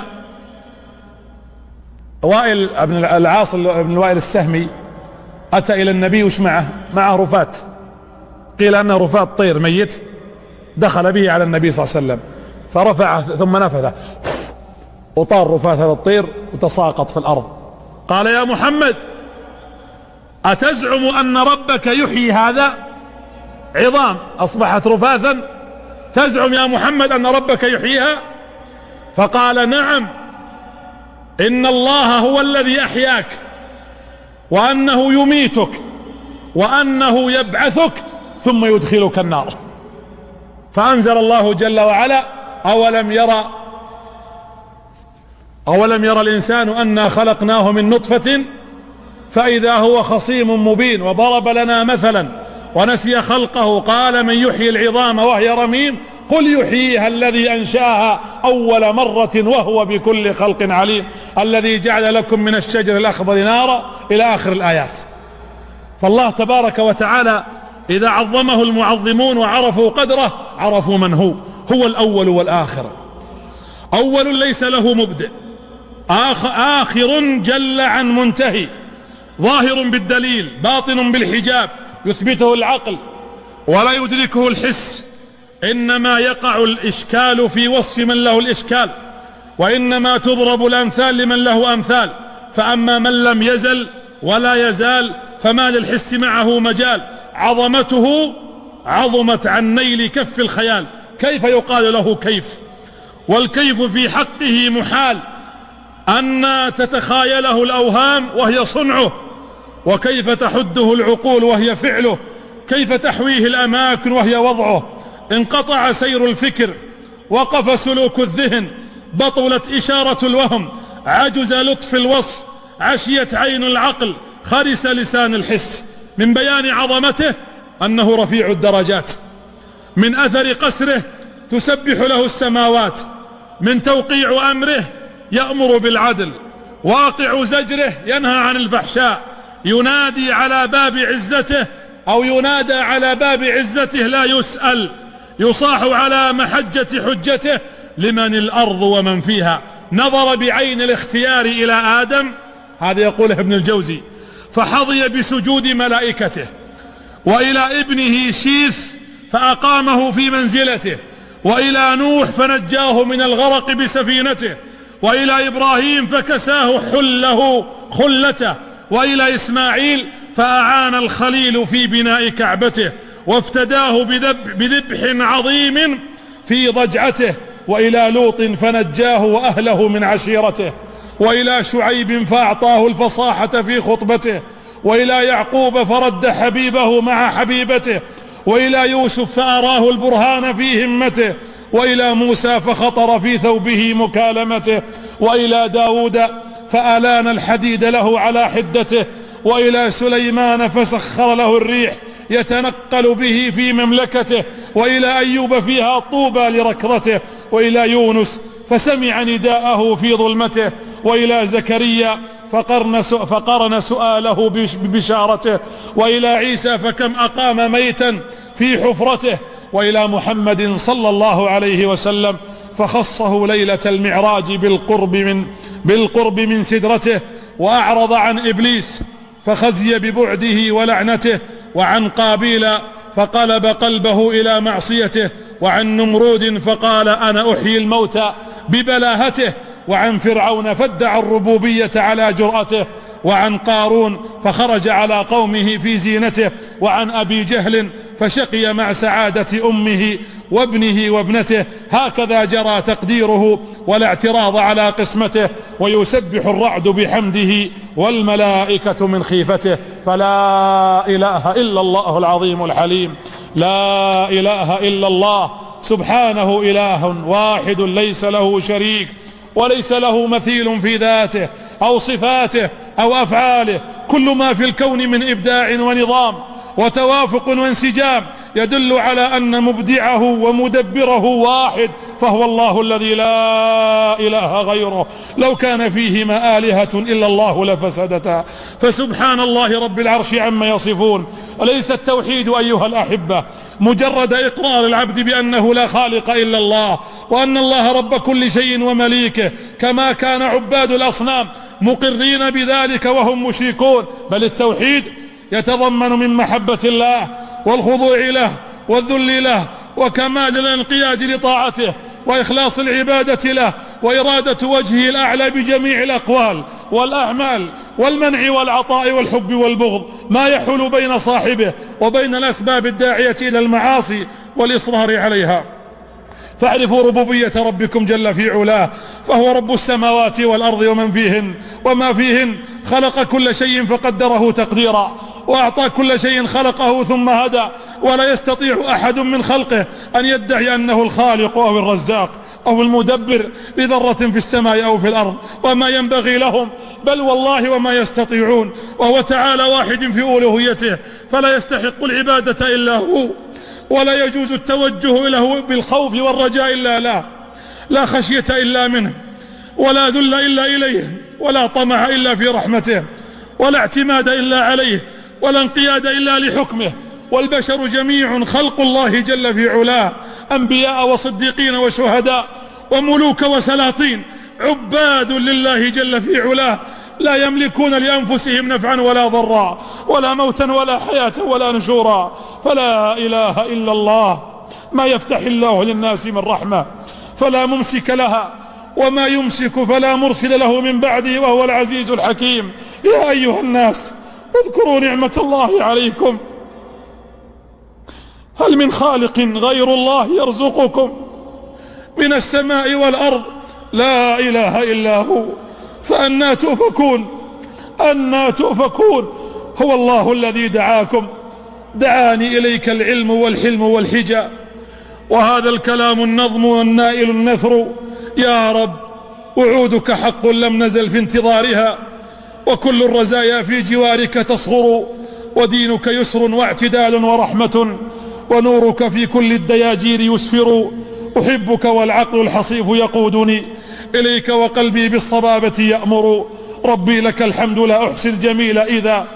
وائل بن العاص بن الوائل السهمي أتى إلى النبي وش معه؟ معه رفات، قيل أنه رفات طير ميت، دخل به على النبي صلى الله عليه وسلم فرفعه ثم نفذه وطار رفات هذا الطير وتساقط في الأرض. قال يا محمد أتزعم أن ربك يحيي هذا؟ عظام أصبحت رفاثا، تزعم يا محمد أن ربك يحييها؟ فقال نعم، إن الله هو الذي أحياك، وأنه يميتك، وأنه يبعثك ثم يدخلك النار. فأنزل الله جل وعلا أولم يرى أولم يرى الإنسان أنا خلقناه من نطفة فإذا هو خصيم مبين، وضرب لنا مثلا ونسي خلقه قال من يحيي العظام وهي رميم قل يحييها الذي أنشأها أول مرة وهو بكل خلق عليم الذي جعل لكم من الشجر الأخضر نارا إلى آخر الآيات. فالله تبارك وتعالى إذا عظمه المعظمون وعرفوا قدره عرفوا من هو. هو الأول والآخر، أول ليس له مبدئ، آخر جل عن منتهي، ظاهر بالدليل باطن بالحجاب يثبته العقل ولا يدركه الحس. إنما يقع الإشكال في وصف من له الإشكال، وإنما تضرب الأمثال لمن له أمثال. فأما من لم يزل ولا يزال فما للحس معه مجال. عظمته عظمت عن نيل كف الخيال، كيف يقال له كيف؟ والكيف في حقه محال أن تتخايله الأوهام وهي صنعه، وكيف تحده العقول وهي فعله، كيف تحويه الأماكن وهي وضعه. انقطع سير الفكر، وقف سلوك الذهن، بطلت إشارة الوهم، عجز لطف الوصف، عشيت عين العقل، خرس لسان الحس. من بيان عظمته أنه رفيع الدرجات، من أثر قسره تسبح له السماوات، من توقيع أمره يأمر بالعدل، واقع زجره ينهى عن الفحشاء، ينادي على باب عزته أو ينادى على باب عزته لا يسأل، يصاح على محجة حجته لمن الأرض ومن فيها. نظر بعين الاختيار إلى آدم، هذا يقوله ابن الجوزي، فحظي بسجود ملائكته، وإلى ابنه شيث فأقامه في منزلته، وإلى نوح فنجاه من الغرق بسفينته، وإلى إبراهيم فكساه حله خلته، وإلى إسماعيل فأعان الخليل في بناء كعبته، وافتداه بذبح عظيم في ضجعته، وإلى لوط فنجاه وأهله من عشيرته، وإلى شعيب فأعطاه الفصاحة في خطبته، وإلى يعقوب فرد حبيبه مع حبيبته، وإلى يوسف فأراه البرهان في همته، وإلى موسى فخطر في ثوبه مكالمته، وإلى داود فألان الحديد له على حدته، وإلى سليمان فسخر له الريح يتنقل به في مملكته، وإلى أيوب فيها طوبى لركضته، وإلى يونس فسمع نداءه في ظلمته، وإلى زكريا فقرن, فقرن سؤاله ببشارته، وإلى عيسى فكم أقام ميتا في حفرته، وإلى محمد صلى الله عليه وسلم فخصه ليلة المعراج بالقرب من, بالقرب من سدرته، وأعرض عن إبليس فخزي ببعده ولعنته، وعن قابيل فقلب قلبه إلى معصيته، وعن نمرود فقال أنا أحيي الموتى ببلاهته، وعن فرعون فادعى الربوبية على جرأته، وعن قارون فخرج على قومه في زينته، وعن أبي جهل فشقي مع سعادة أمه وابنه وابنته. هكذا جرى تقديره ولا اعتراض على قسمته، ويسبح الرعد بحمده والملائكة من خيفته. فلا إله إلا الله العظيم الحليم، لا إله إلا الله سبحانه إله واحد ليس له شريك وليس له مثيل في ذاته أو صفاته أو أفعاله. كل ما في الكون من إبداع ونظام وتوافق وانسجام يدل على أن مبدعه ومدبره واحد، فهو الله الذي لا إله غيره. لو كان فيهما آلهة إلا الله لفسدتا، فسبحان الله رب العرش عما يصفون. وليس التوحيد أيها الأحبة مجرد إقرار العبد بأنه لا خالق إلا الله، وأن الله رب كل شيء ومليكه، كما كان عباد الأصنام مقرين بذلك وهم مشركون. بل التوحيد يتضمن من محبة الله والخضوع له والذل له وكمال الانقياد لطاعته وإخلاص العبادة له وإرادة وجهه الأعلى بجميع الأقوال والأعمال والمنع والعطاء والحب والبغض، ما يحول بين صاحبه وبين الأسباب الداعية إلى المعاصي والإصرار عليها. فاعرفوا ربوبية ربكم جل في علاه، فهو رب السماوات والأرض ومن فيهن وما فيهن، خلق كل شيء فقدره تقديرا، وأعطى كل شيء خلقه ثم هدى. ولا يستطيع أحد من خلقه أن يدعي أنه الخالق أو الرزاق، أو المدبر لذرة في السماء أو في الأرض، وما ينبغي لهم، بل والله وما يستطيعون. وهو تعالى واحد في ألوهيته، فلا يستحق العبادة إلا هو، ولا يجوز التوجه له بالخوف والرجاء إلا لا لا خشية إلا منه، ولا ذل إلا إليه، ولا طمع إلا في رحمته، ولا اعتماد إلا عليه، ولا انقياد إلا لحكمه. والبشر جميع خلق الله جل في علاه، أنبياء وصديقين وشهداء وملوك وسلاطين، عباد لله جل في علاه، لا يملكون لأنفسهم نفعا ولا ضرا، ولا موتا ولا حياة ولا نشورا. فلا إله إلا الله. ما يفتح الله للناس من رحمة فلا ممسك لها، وما يمسك فلا مرسل له من بعده، وهو العزيز الحكيم. يا أيها الناس اذكروا نعمة الله عليكم، هل من خالق غير الله يرزقكم من السماء والأرض؟ لا إله إلا هو، فأنا تؤفكون أنا تؤفكون. هو الله الذي دعاكم، دعاني إليك العلم والحلم والحجى، وهذا الكلام النظم والنائل النثر. يا رب وعودك حق لم نزل في انتظارها، وكل الرزايا في جوارك تصغر، ودينك يسر واعتدال ورحمة، ونورك في كل الدياجير يسفر. أحبك والعقل الحصيف يقودني إليك، وقلبي بالصبابة يأمر. ربي لك الحمد لا أحصي الجميل إذا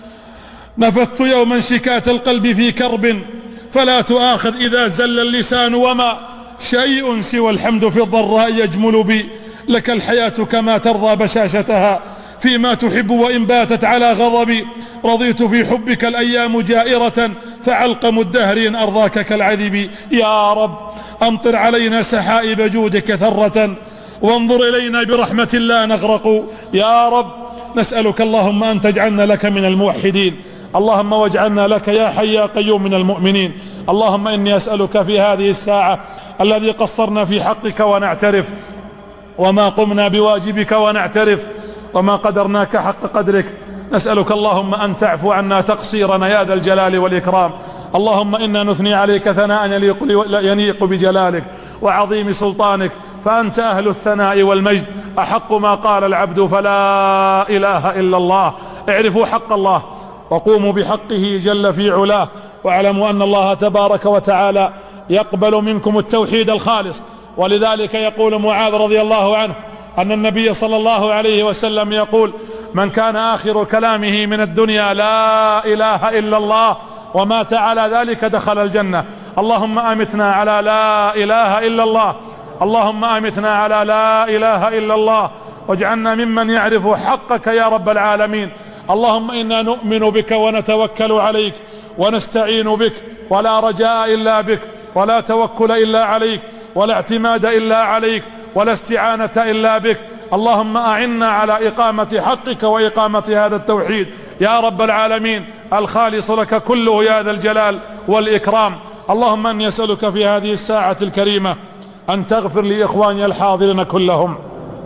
نفثت يوما شكاة القلب في كرب، فلا تؤاخذ إذا زل اللسان، وما شيء سوى الحمد في الضراء يجمل بي. لك الحياة كما ترضى بشاشتها فيما تحب، وإن باتت على غضبي رضيت في حبك الأيام جائرة، فعلقم الدهر إن أرضاك كالعذب. يا رب أمطر علينا سحائب جودك ثرة، وانظر إلينا برحمة لا نغرق. يا رب نسألك اللهم أن تجعلنا لك من الموحدين، اللهم واجعلنا لك يا حي يا قيوم من المؤمنين. اللهم إني أسألك في هذه الساعة الذي قصرنا في حقك ونعترف، وما قمنا بواجبك ونعترف، وما قدرناك حق قدرك، نسألك اللهم أن تعفو عنا تقصيرنا يا ذا الجلال والإكرام. اللهم إنا نثني عليك ثناء يليق بجلالك وعظيم سلطانك، فأنت أهل الثناء والمجد، أحق ما قال العبد فلا إله إلا الله. اعرفوا حق الله وقوموا بحقه جل في علاه، واعلموا أن الله تبارك وتعالى يقبل منكم التوحيد الخالص. ولذلك يقول معاذ رضي الله عنه أن النبي صلى الله عليه وسلم يقول: من كان آخر كلامه من الدنيا لا إله إلا الله ومات على ذلك دخل الجنة. اللهم أمتنا على لا إله إلا الله، اللهم أمتنا على لا إله إلا الله، واجعلنا ممن يعرف حقك يا رب العالمين. اللهم إنا نؤمن بك ونتوكل عليك ونستعين بك، ولا رجاء إلا بك، ولا توكل إلا عليك، ولا اعتماد إلا عليك، ولا استعانة إلا بك. اللهم أعنا على إقامة حقك وإقامة هذا التوحيد يا رب العالمين، الخالص لك كله يا ذا الجلال والإكرام. اللهم أني أسألك في هذه الساعة الكريمة أن تغفر لإخواني الحاضرين كلهم،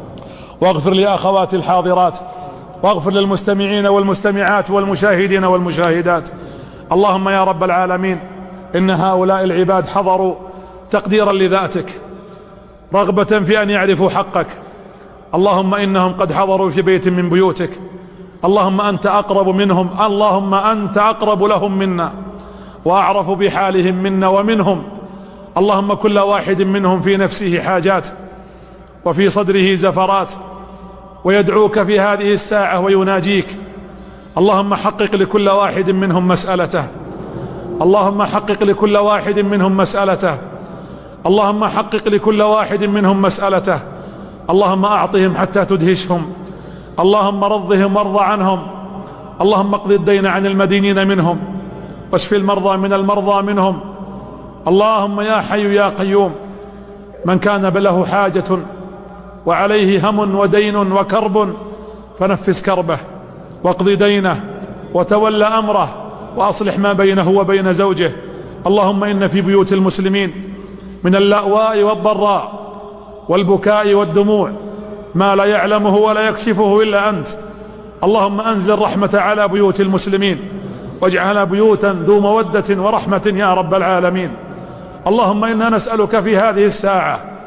واغفر لأخواتي الحاضرات، واغفر للمستمعين والمستمعات والمشاهدين والمشاهدات. اللهم يا رب العالمين إن هؤلاء العباد حضروا تقديرا لذاتك، رغبة في أن يعرفوا حقك. اللهم إنهم قد حضروا في بيت من بيوتك، اللهم أنت أقرب منهم، اللهم أنت أقرب لهم منا وأعرف بحالهم منا ومنهم. اللهم كل واحد منهم في نفسه حاجات وفي صدره زفرات، ويدعوك في هذه الساعة ويناجيك. اللهم حقق لكل واحد منهم مسألته، اللهم حقق لكل واحد منهم مسألته، اللهم حقق لكل واحد منهم مسألته. اللهم أعطهم حتى تدهشهم، اللهم رضهم وارض عنهم، اللهم اقض الدين عن المدينين منهم، واشف المرضى من المرضى منهم. اللهم يا حي يا قيوم، من كان له حاجة وعليه هم ودين وكرب فنفس كربه، واقض دينه، وتولى أمره، وأصلح ما بينه وبين زوجه. اللهم إن في بيوت المسلمين من اللأواء والضراء والبكاء والدموع ما لا يعلمه ولا يكشفه إلا أنت. اللهم أنزل الرحمة على بيوت المسلمين، واجعلها بيوتا ذو مودة ورحمة يا رب العالمين. اللهم إنا نسألك في هذه الساعة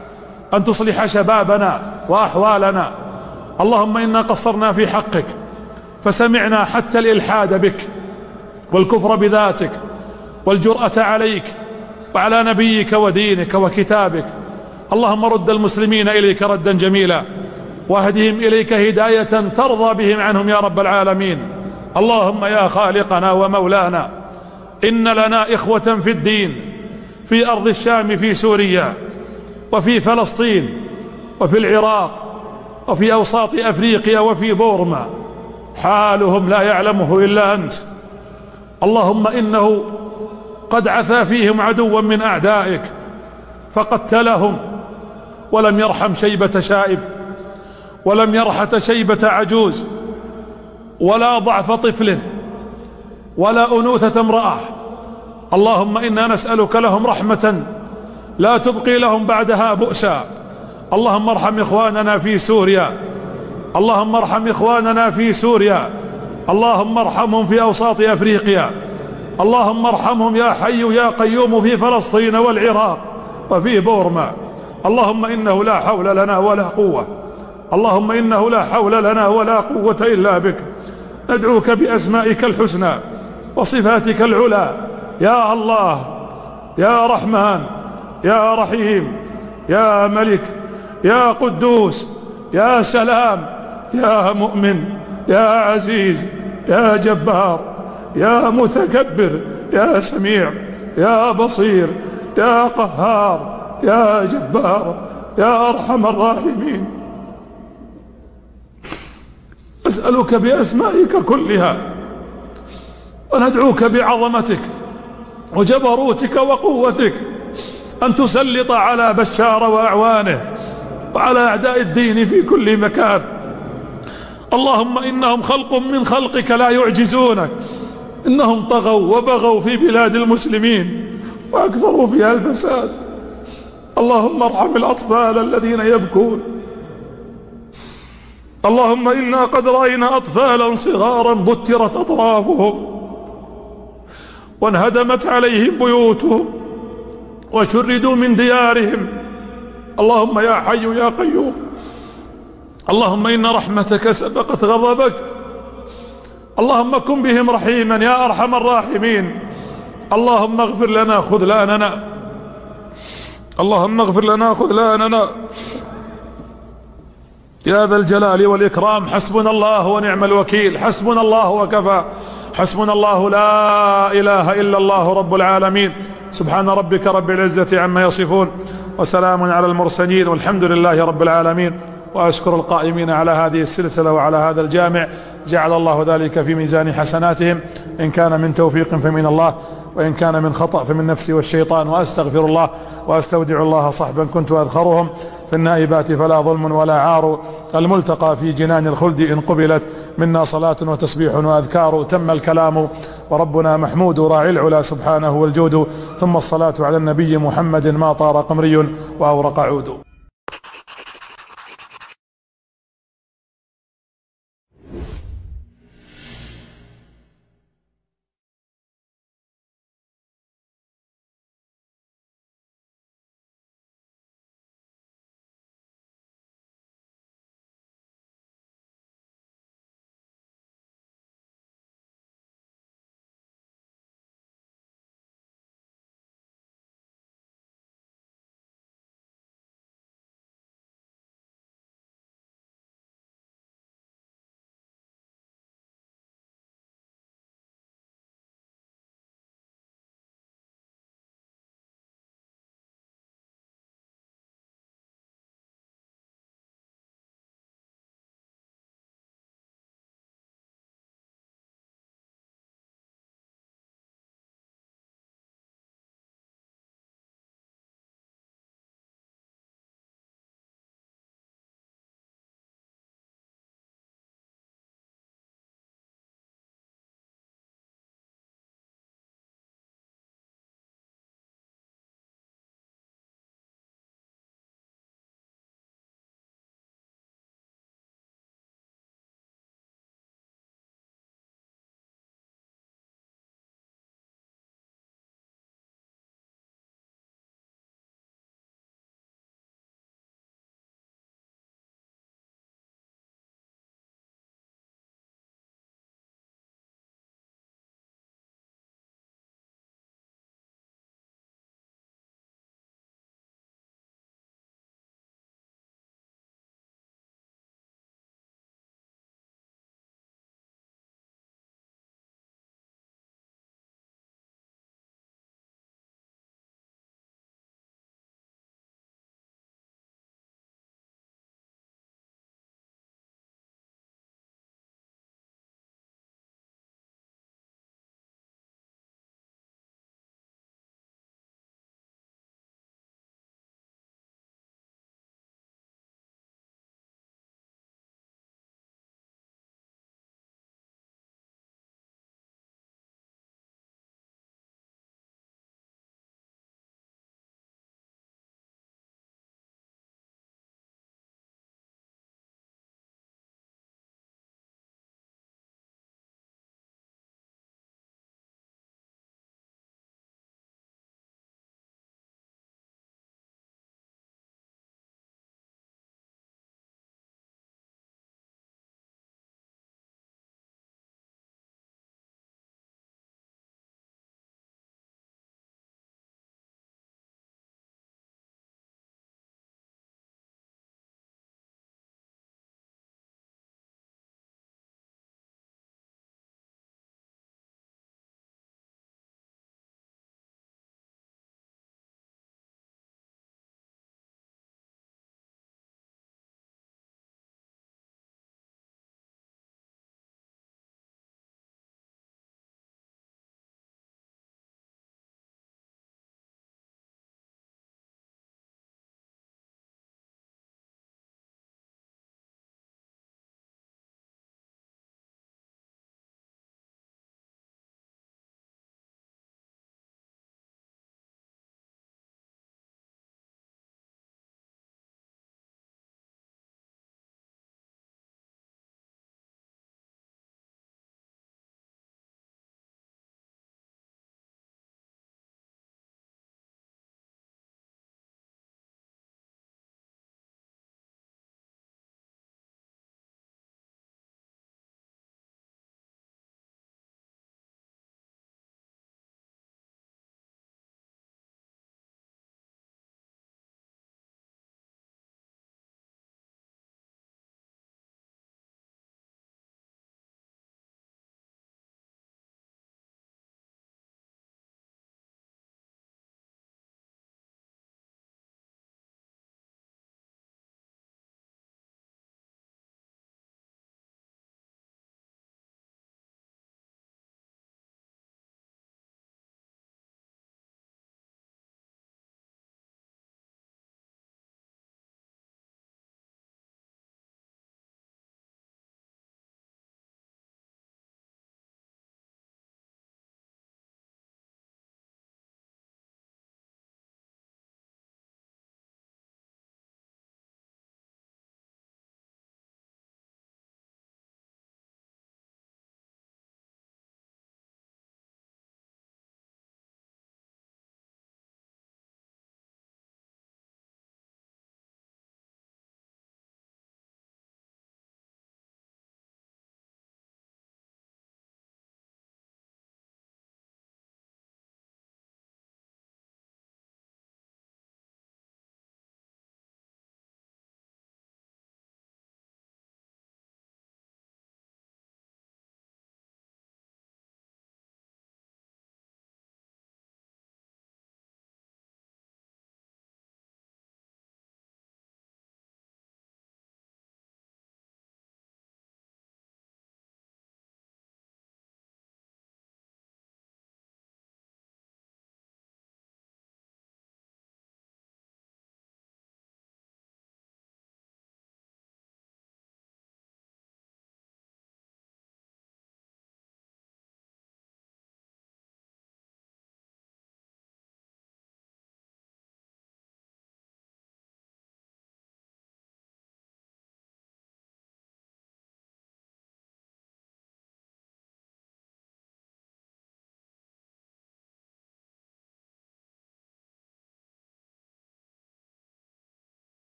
أن تصلح شبابنا وأحوالنا. اللهم إنا قصرنا في حقك فسمعنا حتى الإلحاد بك والكفر بذاتك والجرأة عليك وعلى نبيك ودينك وكتابك. اللهم رد المسلمين إليك ردا جميلا واهدهم إليك هداية ترضى بهم عنهم يا رب العالمين. اللهم يا خالقنا ومولانا، إن لنا إخوة في الدين في أرض الشام، في سوريا، وفي فلسطين، وفي العراق، وفي أوساط أفريقيا، وفي بورما، حالهم لا يعلمه إلا أنت. اللهم إنه قد عثى فيهم عدوا من أعدائك فقتلهم، ولم يرحم شيبة شائب، ولم يرحت شيبة عجوز، ولا ضعف طفل، ولا أنوثة امرأة. اللهم إنا نسألك لهم رحمة لا تبقي لهم بعدها بؤسا. اللهم ارحم إخواننا في سوريا، اللهم ارحم إخواننا في سوريا، اللهم ارحمهم في أوساط أفريقيا، اللهم ارحمهم يا حي يا قيوم في فلسطين والعراق وفي بورما. اللهم إنه لا حول لنا ولا قوة، اللهم إنه لا حول لنا ولا قوة إلا بك. ندعوك بأسمائك الحسنى وصفاتك العلى يا الله، يا رحمن، يا رحيم، يا ملك، يا قدوس، يا سلام، يا مؤمن، يا عزيز، يا جبار، يا متكبر، يا سميع، يا بصير، يا قهار، يا جبار، يا أرحم الراحمين. أسألك بأسمائك كلها وندعوك بعظمتك وجبروتك وقوتك أن تسلط على بشار وأعوانه وعلى أعداء الدين في كل مكان. اللهم إنهم خلق من خلقك لا يعجزونك، إنهم طغوا وبغوا في بلاد المسلمين وأكثروا فيها الفساد. اللهم ارحم الأطفال الذين يبكون. اللهم إنا قد رأينا أطفالا صغارا بترت أطرافهم وانهدمت عليهم بيوتهم وشردوا من ديارهم. اللهم يا حي يا قيوم، اللهم إن رحمتك سبقت غضبك. اللهم كن بهم رحيما يا أرحم الراحمين. اللهم اغفر لنا خذلاننا، اللهم اغفر لنا خذلاننا يا ذا الجلال والإكرام. حسبنا الله ونعم الوكيل، حسبنا الله وكفى، حسبنا الله لا إله إلا الله رب العالمين. سبحان ربك رب العزة عما يصفون وسلام على المرسلين والحمد لله رب العالمين. وأشكر القائمين على هذه السلسلة وعلى هذا الجامع، جعل الله ذلك في ميزان حسناتهم، إن كان من توفيق فمن الله، وإن كان من خطأ فمن نفسي والشيطان. وأستغفر الله وأستودع الله صحبا كنت أذخرهم في النائبات فلا ظلم ولا عار، الملتقى في جنان الخلد إن قبلت منا صلاة وتسبيح وأذكار. تم الكلام وربنا محمود راعي العلا سبحانه والجود، ثم الصلاة على النبي محمد ما طار قمري وأورق عود.